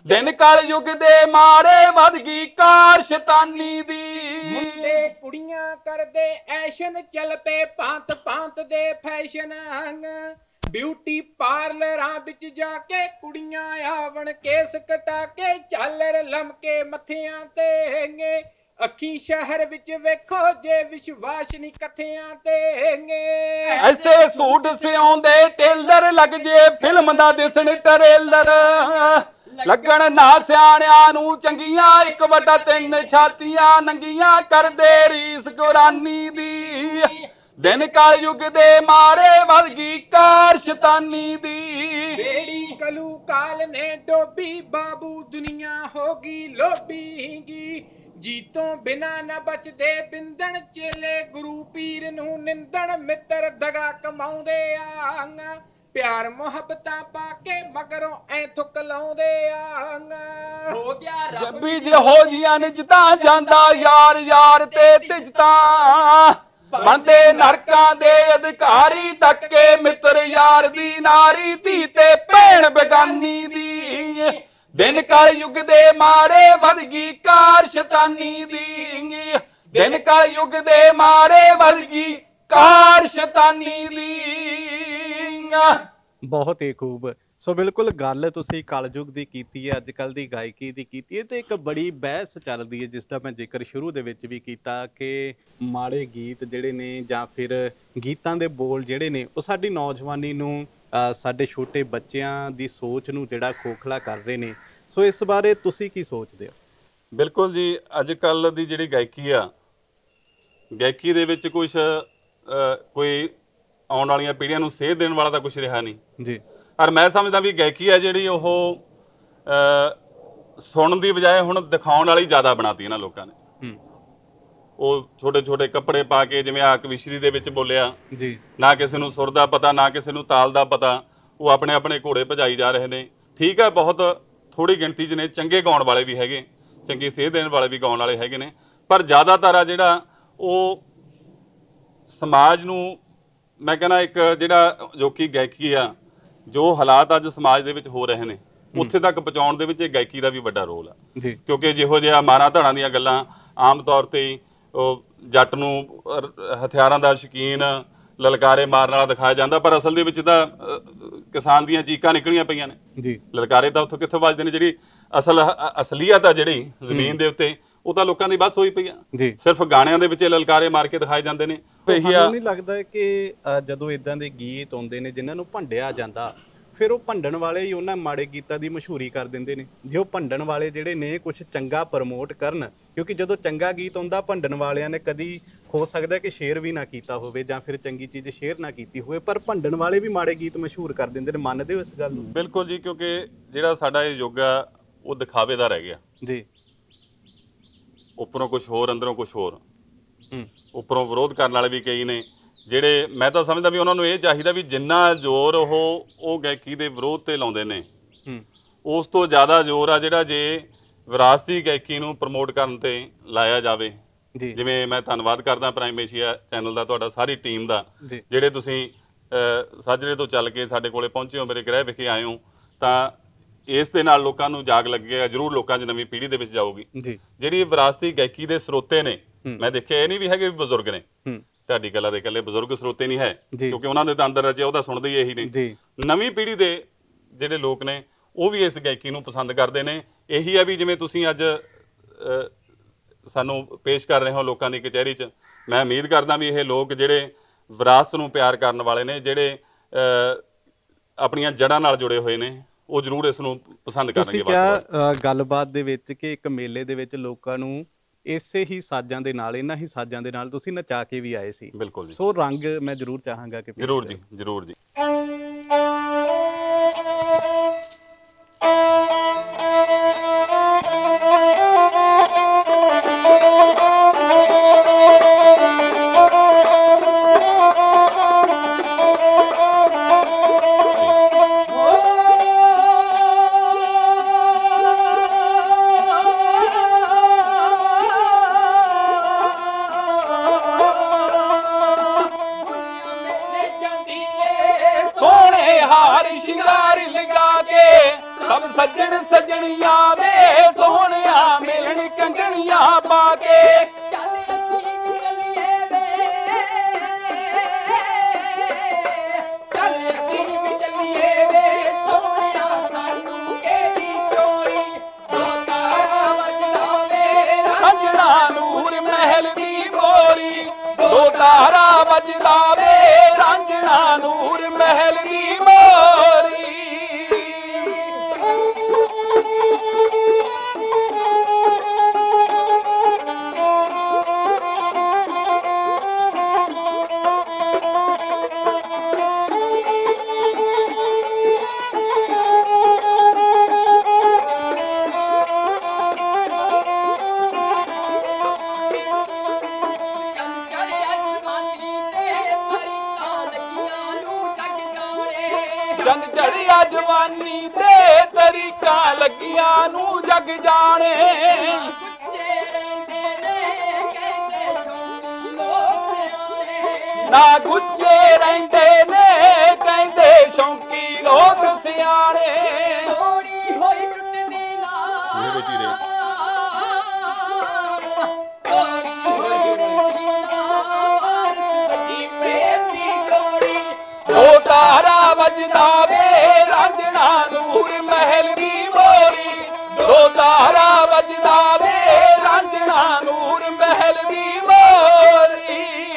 ਦਿਨ ਕਲ ਯੁਗ ਦੇ ਮਾਰੇ ਵੱਧ ਗਈ ਕਾਰ ਸ਼ੈਤਾਨੀ ਦੀ। ਮੁੰਡੇ ਕੁੜੀਆਂ ਕਰਦੇ ਐਸ਼ਨ, ਚੱਲ ਪਏ ਭਾਂਤ ਭਾਂਤ ਦੇ ਫੈਸ਼ਨ। ਬਿਊਟੀ ਪਾਰਲਰਾਂ ਵਿੱਚ ਜਾ ਕੇ ਕੁੜੀਆਂ ਆਵਣ ਕੇਸ ਕਟਾ ਕੇ, ਝਾਲਰ ਲਮਕੇ ਮੱਥਿਆਂ ਤੇ। ਅੱਖੀ ਸ਼ਹਿਰ ਵਿੱਚ ਵੇਖੋ ਜੇ ਵਿਸ਼ਵਾਸ ਨਹੀਂ ਕਥਿਆਂ ਤੇ। ਐਸੇ ਸੂਟ ਸਿਉਂਦੇ ਟੇਲਰ, ਲੱਗ ਜੇ ਫਿਲਮ ਦਾ ਦਿਸਣ ਟਰੇਲਰ। ਲੱਗਣ ਨਾ ਸਿਆਣਿਆਂ ਨੂੰ ਚੰਗੀਆਂ, ਇੱਕ ਵਟਾ ਤਿੰਨ ਛਾਤੀਆਂ ਨੰਗੀਆਂ, ਕਰਦੇ ਰੀਸ ਗੁਰਾਨੀ ਦੀ। ਦਿਨ ਕਲ ਯੁਗ ਦੇ ਮਾਰੇ ਵੱਧ ਗਈ ਕਾਰ ਸ਼ੈਤਾਨੀ ਦੀ। ਬੇੜੀ ਕਲੂ ਕਾਲ ਨੇ ਡੋਬੀ, ਬਾਬੂ ਦੁਨੀਆ ਹੋ ਗਈ ਲੋਭੀ। ਜੀਤੋਂ ਬਿਨਾ ਨਾ ਬਚਦੇ ਬਿੰਦਣ, ਚੇਲੇ ਗੁਰੂ ਪੀਰ ਨੂੰ ਨਿੰਦਣ। ਮਿੱਤਰ ਦਗਾ ਕਮਾਉਂਦੇ ਆ, ਪਿਆਰ ਮੁਹੱਬਤਾਂ ਪਾ ਕੇ ਮਗਰੋਂ ਐ ਥੁੱਕ ਲਾਉਂਦੇ ਆ। ਹੋ ਗਿਆ ਰੱਬੀ ਜਿਹੋ ਜੀਆਂ ਨਿਜਤਾਂ, ਜਾਂਦਾ ਯਾਰ ਯਾਰ ਤੇ ਤਿਜਤਾਂ। ਬਣਦੇ ਨਰਕਾਂ ਦੇ ਅਧਿਕਾਰੀ, ਧੱਕੇ ਮਿੱਤਰ ਯਾਰ ਦੀ ਨਾਰੀ। ਧੀ ਤੇ ਭੈਣ ਬੇਗਾਨੀ ਦੀ। ਦਿਨ ਕਲ ਯੁਗ ਦੇ ਮਾਰੇ ਵੱਧ ਗਈ ਕਾਰ ਸ਼ੈਤਾਨੀ ਦੀ। ਦਿਨ ਕਲ ਯੁਗ ਦੇ ਮਾਰੇ ਵੱਧ ਗਈ ਕਾਰ ਸ਼ੈਤਾਨੀ ਦੀ। ਬਹੁਤ ਹੀ ਖੂਬ। ਸੋ ਬਿਲਕੁਲ ਗੱਲ ਤੁਸੀਂ ਕਲਯੁਗ ਦੀ ਕੀਤੀ ਹੈ, ਅੱਜ ਕੱਲ ਦੀ ਗਾਇਕੀ ਦੀ ਕੀਤੀ ਹੈ, ਤੇ ਇੱਕ ਬੜੀ ਬਹਿਸ ਚੱਲਦੀ ਹੈ ਜਿਸ ਦਾ ਮੈਂ ਜ਼ਿਕਰ ਸ਼ੁਰੂ ਦੇ ਵਿੱਚ ਵੀ ਕੀਤਾ ਕਿ ਮਾੜੇ ਗੀਤ ਜਿਹੜੇ ਨੇ ਜਾਂ ਫਿਰ ਗੀਤਾਂ ਦੇ ਬੋਲ ਜਿਹੜੇ ਨੇ ਉਹ ਸਾਡੀ ਨੌਜਵਾਨੀ ਨੂੰ, ਸਾਡੇ ਛੋਟੇ ਬੱਚਿਆਂ ਦੀ ਸੋਚ ਨੂੰ ਜਿਹੜਾ ਖੋਖਲਾ ਕਰ ਰਹੇ ਨੇ। ਸੋ ਇਸ ਬਾਰੇ ਤੁਸੀਂ ਕੀ ਸੋਚਦੇ ਹੋ? ਬਿਲਕੁਲ ਜੀ, ਅੱਜ ਕੱਲ ਦੀ ਜਿਹੜੀ ਗਾਇਕੀ ਆ, ਗਾਇਕੀ ਦੇ ਵਿੱਚ ਕੁਛ ਕੋਈ ਆਉਣ ਵਾਲੀਆਂ ਪੀੜ੍ਹੀਆਂ ਨੂੰ ਸੇਧ ਦੇਣ ਵਾਲਾ ਤਾਂ ਕੁਛ ਰਿਹਾ ਨਹੀਂ ਜੀ। ਪਰ ਮੈਂ ਸਮਝਦਾ ਵੀ ਗਾਇਕੀ ਆ ਜਿਹੜੀ ਉਹ ਸੁਣਨ ਦੀ ਬਜਾਏ ਹੁਣ ਦਿਖਾਉਣ ਵਾਲੀ ਜ਼ਿਆਦਾ ਬਣਾਤੀ ਇਹਨਾਂ ਲੋਕਾਂ ਨੇ। ਉਹ ਛੋਟੇ ਛੋਟੇ ਕੱਪੜੇ ਪਾ ਕੇ, ਜਿਵੇਂ ਆ ਕਵਿਸ਼ਰੀ ਦੇ ਵਿੱਚ ਬੋਲਿਆ ਜੀ, ਨਾ ਕਿਸੇ ਨੂੰ ਸੁਰ ਦਾ ਪਤਾ, ਨਾ ਕਿਸੇ ਨੂੰ ਤਾਲ ਦਾ ਪਤਾ। ਉਹ ਆਪਣੇ ਆਪਣੇ ਘੋੜੇ ਭਜਾਈ ਜਾ ਰਹੇ ਨੇ। ਠੀਕ ਹੈ, ਬਹੁਤ ਥੋੜੀ ਗਿਣਤੀ 'ਚ ਨੇ ਚੰਗੇ ਗਾਉਣ ਵਾਲੇ ਵੀ ਹੈਗੇ, ਚੰਗੀ ਸੇਧ ਦੇਣ ਵਾਲੇ ਵੀ ਗਾਉਣ ਵਾਲੇ ਹੈਗੇ ਨੇ, ਪਰ ਜ਼ਿਆਦਾਤਰ ਆ ਜਿਹੜਾ ਉਹ ਸਮਾਜ ਨੂੰ, ਮੈਂ ਕਹਿੰਦਾ ਇੱਕ ਜਿਹੜਾ ਅਜੋਕੀ ਗਾਇਕੀ ਆ, ਜੋ ਹਾਲਾਤ ਅੱਜ ਸਮਾਜ ਦੇ ਵਿੱਚ ਹੋ ਰਹੇ ਨੇ ਉੱਥੇ ਤੱਕ ਪਹੁੰਚਾਉਣ ਦੇ ਵਿੱਚ ਇਹ ਗਾਇਕੀ ਦਾ ਵੀ ਵੱਡਾ ਰੋਲ ਆ ਜੀ। ਕਿਉਂਕਿ ਜਿਹੋ ਜਿਹਾ ਮਾਰਾਂ ਧੜਾਂ ਦੀਆਂ ਗੱਲਾਂ ਆਮ ਤੌਰ ਤੇ ਉਹ ਜੱਟ ਨੂੰ ਹਥਿਆਰਾਂ ਦਾ ਸ਼ੌਕੀਨ, ਲਲਕਾਰੇ ਮਾਰਨ ਵਾਲਾ ਦਿਖਾਇਆ ਜਾਂਦਾ, ਪਰ ਅਸਲ ਦੇ ਵਿੱਚ ਤਾਂ ਕਿਸਾਨ ਦੀਆਂ ਚੀਕਾਂ ਨਿਕਲੀਆਂ ਪਈਆਂ ਨੇ ਜੀ। ਲਲਕਾਰੇ ਤਾਂ ਉੱਥੋਂ ਕਿੱਥੋਂ ਵੱਜਦੇ ਨੇ? ਜਿਹੜੀ ਅਸਲ ਅਸਲੀਅਤ ਆ ਜਿਹੜੀ ਜ਼ਮੀਨ ਦੇ ਉੱਤੇ, ਉਹ ਤਾਂ ਲੋਕਾਂ ਦੀ ਬਸ ਹੋਈ ਪਈ ਆ। ਸਿਰਫ ਗਾਣਿਆਂ ਦੇ ਵਿੱਚ ਲਲਕਾਰੇ ਮਾਰ ਕੇ ਦਿਖਾਏ ਜਾਂਦੇ ਨੇ। ਤੁਹਾਨੂੰ ਨਹੀਂ ਲੱਗਦਾ ਕਿ ਜਦੋਂ ਇਦਾਂ ਦੇ ਗੀਤ ਆਉਂਦੇ ਨੇ ਜਿਨ੍ਹਾਂ ਨੂੰ ਭੰਡਿਆ ਜਾਂਦਾ, ਫਿਰ ਉਹ ਭੰਡਣ ਵਾਲੇ ਹੀ ਉਹਨਾਂ ਮਾੜੇ ਗੀਤਾਂ ਦੀ ਮਸ਼ਹੂਰੀ ਕਰ ਦਿੰਦੇ ਨੇ? ਜੇ ਉਹ ਭੰਡਣ ਵਾਲੇ ਜਿਹੜੇ ਨੇ ਕੁਝ ਚੰਗਾ ਪ੍ਰਮੋਟ ਕਰਨ, ਕਿਉਂਕਿ ਜਦੋਂ ਚੰਗਾ ਗੀਤ ਆਉਂਦਾ ਭੰਡਣ ਵਾਲਿਆਂ ਨੇ ਕਦੀ ਹੋ ਸਕਦਾ ਕਿ ਸ਼ੇਅਰ ਵੀ ਨਾ ਕੀਤਾ ਹੋਵੇ ਜਾਂ ਫਿਰ ਚੰਗੀ ਚੀਜ਼ ਸ਼ੇਅਰ ਨਾ ਕੀਤੀ ਹੋਵੇ, ਪਰ ਭੰਡਣ ਵਾਲੇ ਵੀ ਮਾੜੇ ਗੀਤ ਮਸ਼ਹੂਰ ਕਰ ਦਿੰਦੇ ਨੇ। ਮੰਨਦੇ ਹੋ ਇਸ ਗੱਲ ਨੂੰ? ਬਿਲਕੁਲ ਜੀ, ਕਿਉਂਕਿ ਜਿਹੜਾ ਸਾਡਾ ਇਹ ਯੁੱਗ ਆ ਉਹ ਦਿਖਾਵੇ ਦਾ ਰਹਿ ਗਿਆ ਜੀ। ਉੱਪਰੋਂ ਕੁਝ ਹੋਰ, ਅੰਦਰੋਂ ਕੁਝ ਹੋਰ। ਉੱਪਰੋਂ ਵਿਰੋਧ ਕਰਨ ਵਾਲੇ ਵੀ ਕਈ ਨੇ ਜਿਹੜੇ, ਮੈਂ ਤਾਂ ਸਮਝਦਾ ਵੀ ਉਹਨਾਂ ਨੂੰ ਇਹ ਚਾਹੀਦਾ ਵੀ ਜਿੰਨਾ ਜ਼ੋਰ ਉਹ ਉਹ ਗਾਇਕੀ ਦੇ ਵਿਰੋਧ ਤੇ ਲਾਉਂਦੇ ਨੇ, ਉਸ ਤੋਂ ਜ਼ਿਆਦਾ ਜ਼ੋਰ ਆ ਜਿਹੜਾ ਜੇ ਵਿਰਾਸਤੀ ਗਾਇਕੀ ਨੂੰ ਪ੍ਰਮੋਟ ਕਰਨ ਤੇ ਲਾਇਆ ਜਾਵੇ। ਜਿਵੇਂ ਮੈਂ ਧੰਨਵਾਦ ਕਰਦਾ ਪ੍ਰਾਈਮ ਏਸ਼ੀਆ ਚੈਨਲ ਦਾ, ਤੁਹਾਡਾ ਸਾਰੀ ਟੀਮ ਦਾ, ਜਿਹੜੇ ਤੁਸੀਂ ਸਾਜਰੇ ਤੋਂ ਚੱਲ ਕੇ ਸਾਡੇ ਕੋਲੇ ਪਹੁੰਚੇ ਹੋ, ਮੇਰੇ ਗ੍ਰਹਿ ਵਿਖੇ ਆਏ ਹੋ, ਤਾਂ ਇਸ ਦੇ ਨਾਲ ਲੋਕਾਂ ਨੂੰ ਜਾਗ ਲੱਗੇਗਾ, ਜ਼ਰੂਰ ਲੋਕਾਂ 'ਚ ਨਵੀਂ ਪੀੜ੍ਹੀ ਦੇ ਵਿੱਚ ਜਾਊਗੀ। ਜਿਹੜੀ ਵਿਰਾਸਤੀ ਗਾਇਕੀ ਦੇ ਸਰੋਤੇ ਨੇ, ਮੈਂ ਦੇਖਿਆ ਇਹ ਨਹੀਂ ਵੀ ਹੈਗੇ ਵੀ ਬਜ਼ੁਰਗ ਨੇ, ਢਾਡੀ ਕਲਾਂ ਦੇ ਇਕੱਲੇ ਬਜ਼ੁਰਗ ਸਰੋਤੇ ਨਹੀਂ ਹੈ, ਕਿਉਂਕਿ ਉਹਨਾਂ ਦੇ ਤਾਂ ਅੰਦਰ ਰਚਿਆ ਉਹਦਾ ਸੁਣਦੇ ਹੀ ਇਹੀ ਨੇ। ਨਵੀਂ ਪੀੜ੍ਹੀ ਦੇ ਜਿਹੜੇ ਲੋਕ ਨੇ ਉਹ ਵੀ ਇਸ ਗਾਇਕੀ ਨੂੰ ਪਸੰਦ ਕਰਦੇ ਨੇ। ਇਹੀ ਆ ਵੀ ਜਿਵੇਂ ਤੁਸੀਂ ਅੱਜ ਸਾਨੂੰ ਪੇਸ਼ ਕਰ ਰਹੇ ਹੋ ਲੋਕਾਂ ਦੀ ਕਚਹਿਰੀ 'ਚ, ਮੈਂ ਉਮੀਦ ਕਰਦਾ ਵੀ ਇਹ ਲੋਕ ਜਿਹੜੇ ਵਿਰਾਸਤ ਨੂੰ ਪਿਆਰ ਕਰਨ ਵਾਲੇ ਨੇ, ਜਿਹੜੇ ਆਪਣੀਆਂ ਜੜ੍ਹਾਂ ਨਾਲ ਜੁੜੇ ਹੋਏ ਨੇ, ਉਹ ਜ਼ਰੂਰ ਇਸ ਨੂੰ ਪਸੰਦ ਕਰਨਗੇ। ਤੁਸੀਂ ਕਿਹਾ ਗੱਲਬਾਤ ਦੇ ਵਿੱਚ ਕਿ ਇੱਕ ਮੇਲੇ ਦੇ ਵਿੱਚ ਲੋਕਾਂ ਨੂੰ ਇਸੇ ਹੀ ਸਾਜ਼ਾਂ ਦੇ ਨਾਲ, ਇਹਨਾਂ ਹੀ ਸਾਜ਼ਾਂ ਦੇ ਨਾਲ ਤੁਸੀਂ ਨਚਾ ਕੇ ਵੀ ਆਏ ਸੀ। ਬਿਲਕੁਲ ਜੀ। ਸੋ ਰੰਗ ਮੈਂ ਜ਼ਰੂਰ ਚਾਹਾਂਗਾ ਕਿ ਜ਼ਰੂਰ ਜੀ, ਜ਼ਰੂਰ ਜੀ। ਸਭ ਸੱਜਣ ਸੱਜਣੀਆਂ ਵੇ ਸੋਹਣਿਆ ਮਿਲਣ ਕੰਗਣੀਆਂ ਪਾ ਕੇ ਚੱਲ ਅਸੀਂ ਵੀ ਚੱਲੀਏ ਵੇ ਚੱਲ ਅਸੀਂ ਵੀ ਚੱਲੀਏ ਵੇ ਸੋਹਣਿਆ ਸਾਨੂੰ ਕਿਹੜੀ ਚੋਰੀ ਦੋ ਤਾਰਾ ਵੱਜਦਾ ਵੇ ਰਾਂਝਣਾ ਨੂਰ ਮਹਿਲ ਦੀ ਮੋਰੀ ਦੋ ਤਾਰਾ ਵੱਜਦਾ ਵੇ ਰਾਂਝਣਾ ਨੂਰ ਮਹਿਲ ਦੀ ਮੋਰੀ ਚੰਦ ਚੜਿਆ ਜਵਾਨੀ ਤੇ ਤਰੀਕਾਂ ਲੱਗੀਆਂ ਨੂੰ ਜਗ ਜਾਣੇ ਨਾ ਗੁੱਜੇ ਰਹਿੰਦੇ ਨੇ ਕਹਿੰਦੇ ਸ਼ੌਂਕੀ ਲੋਕ ਸਿਆਣੇ ਥੋੜੀ ਹੋਈ ਟੁੱਟਦੀ ਨਾ ਦੋ ਤਾਰਾ ਵੱਜਦਾ ਵੇ ਰਾਂਝਣਾ ਨੂਰ ਮਹਿਲ ਦੀ ਮੋਰੀ ਦੋ ਤਾਰਾ ਵੱਜਦਾ ਵੇ ਰਾਂਝਣਾ ਨੂਰ ਮਹਿਲ ਦੀ ਮੋਰੀ।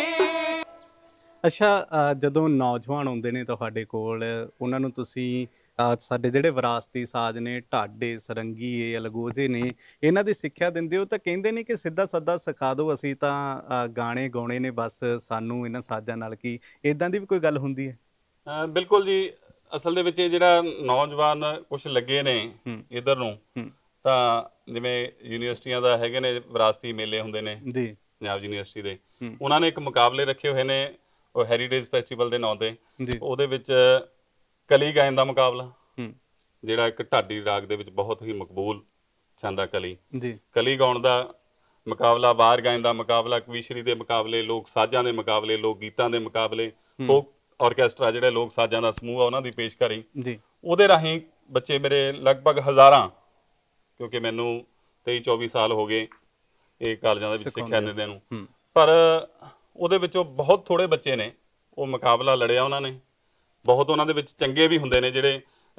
ਅੱਛਾ, ਅ, ਜਦੋਂ ਨੌਜਵਾਨ ਆਉਂਦੇ ਨੇ ਤੁਹਾਡੇ ਕੋਲ, ਉਹਨਾਂ ਨੂੰ ਤੁਸੀਂ ਅ, ਸਾਡੇ ਜਿਹੜੇ ਵਿਰਾਸਤੀ ਸਾਜ਼ ਨੇ, ਢਾਡੇ, ਸਰੰਗੀ, ਅਲਗੋਜ਼ੇ ਨੇ, ਇਹਨਾਂ ਦੀ ਸਿੱਖਿਆ ਦਿੰਦੇ ਹੋ ਤਾਂ ਕਹਿੰਦੇ ਨੇ ਕਿ ਸਿੱਧਾ ਸਾਦਾ ਸਿਖਾ ਦਿਓ, ਅਸੀਂ ਤਾਂ ਅ, ਗਾਣੇ ਗਾਉਣੇ ਨੇ ਬਸ, ਸਾਨੂੰ ਇਹਨਾਂ ਸਾਜ਼ਾਂ ਨਾਲ ਕੀ, ਇਦਾਂ ਦੀ ਵੀ ਕੋਈ ਗੱਲ ਹੁੰਦੀ ਹੈ? ਅਹ ਬਿਲਕੁਲ ਜੀ, ਅਸਲ ਦੇ ਵਿੱਚ ਇਹ ਜਿਹੜਾ ਨੌਜਵਾਨ ਕੁਝ ਲੱਗੇ ਨੇ ਇਧਰ ਨੂੰ, ਤਾਂ ਜਿਵੇਂ ਯੂਨੀਵਰਸਿਟੀਆਂ ਦਾ ਹੈਗੇ ਨੇ ਵਿਰਾਸਤੀ ਮੇਲੇ ਹੁੰਦੇ ਨੇ ਜੀ, ਪੰਜਾਬ ਯੂਨੀਵਰਸਿਟੀ ਦੇ, ਉਹਨਾਂ ਨੇ ਇੱਕ ਮੁਕਾਬਲੇ ਰੱਖੇ ਹੋਏ ਨੇ, ਉਹ ਹੈਰੀਟੇਜ ਫੈਸਟੀਵਲ ਦੇ ਨਾਂ ਤੇ। ਉਹਦੇ ਵਿੱਚ ਕਲੀ ਗਾਇਨ ਦਾ ਮੁਕਾਬਲਾ, ਜਿਹੜਾ ਇੱਕ ਢਾਡੀ ਰਾਗ ਦੇ ਵਿੱਚ ਬਹੁਤ ਹੀ ਮਕਬੂਲ ਛੰਦ ਆ ਕਲੀ, ਕਲੀ ਗਾਉਣ ਦਾ ਮੁਕਾਬਲਾ, ਵਾਰ ਗਾਇਨ ਦਾ ਮੁਕਾਬਲਾ, ਕਵੀਸ਼ਰੀ ਦੇ ਮੁਕਾਬਲੇ, ਲੋਕ ਸਾਜ਼ਾਂ ਦੇ ਮੁਕਾਬਲੇ, ਲੋਕ ਗੀਤਾਂ ਦੇ ਮੁਕਾਬਲੇ, ਫੋਕ ਆਰਕੈਸਟਰਾ ਜਿਹੜੇ ਲੋਕ ਸਾਜ਼ਾਂ ਦਾ ਸਮੂਹ ਆ ਉਹਨਾਂ ਦੀ ਪੇਸ਼ਕਾਰੀ, ਉਹਦੇ ਰਾਹੀਂ ਬੱਚੇ ਮੇਰੇ ਲਗਭਗ ਹਜ਼ਾਰਾਂ, ਕਿਉਂਕਿ ਮੈਨੂੰ ਤੇਈ ਚੌਵੀ ਸਾਲ ਹੋ ਗਏ ਇਹ ਕਾਲਜਾਂ ਦੇ ਵਿੱਚ ਸਿੱਖਿਆ ਦਿੰਦੇ ਨੂੰ, ਪਰ ਉਹਦੇ ਵਿੱਚੋਂ ਬਹੁਤ ਥੋੜੇ ਬੱਚੇ ਨੇ ਉਹ ਮੁਕਾਬਲਾ ਲੜਿਆ ਉਹਨਾਂ ਨੇ। ਬਹੁਤ ਉਹਨਾਂ ਦੇ ਵਿੱਚ ਚੰਗੇ ਵੀ ਹੁੰਦੇ ਨੇ ਜਿਹੜੇ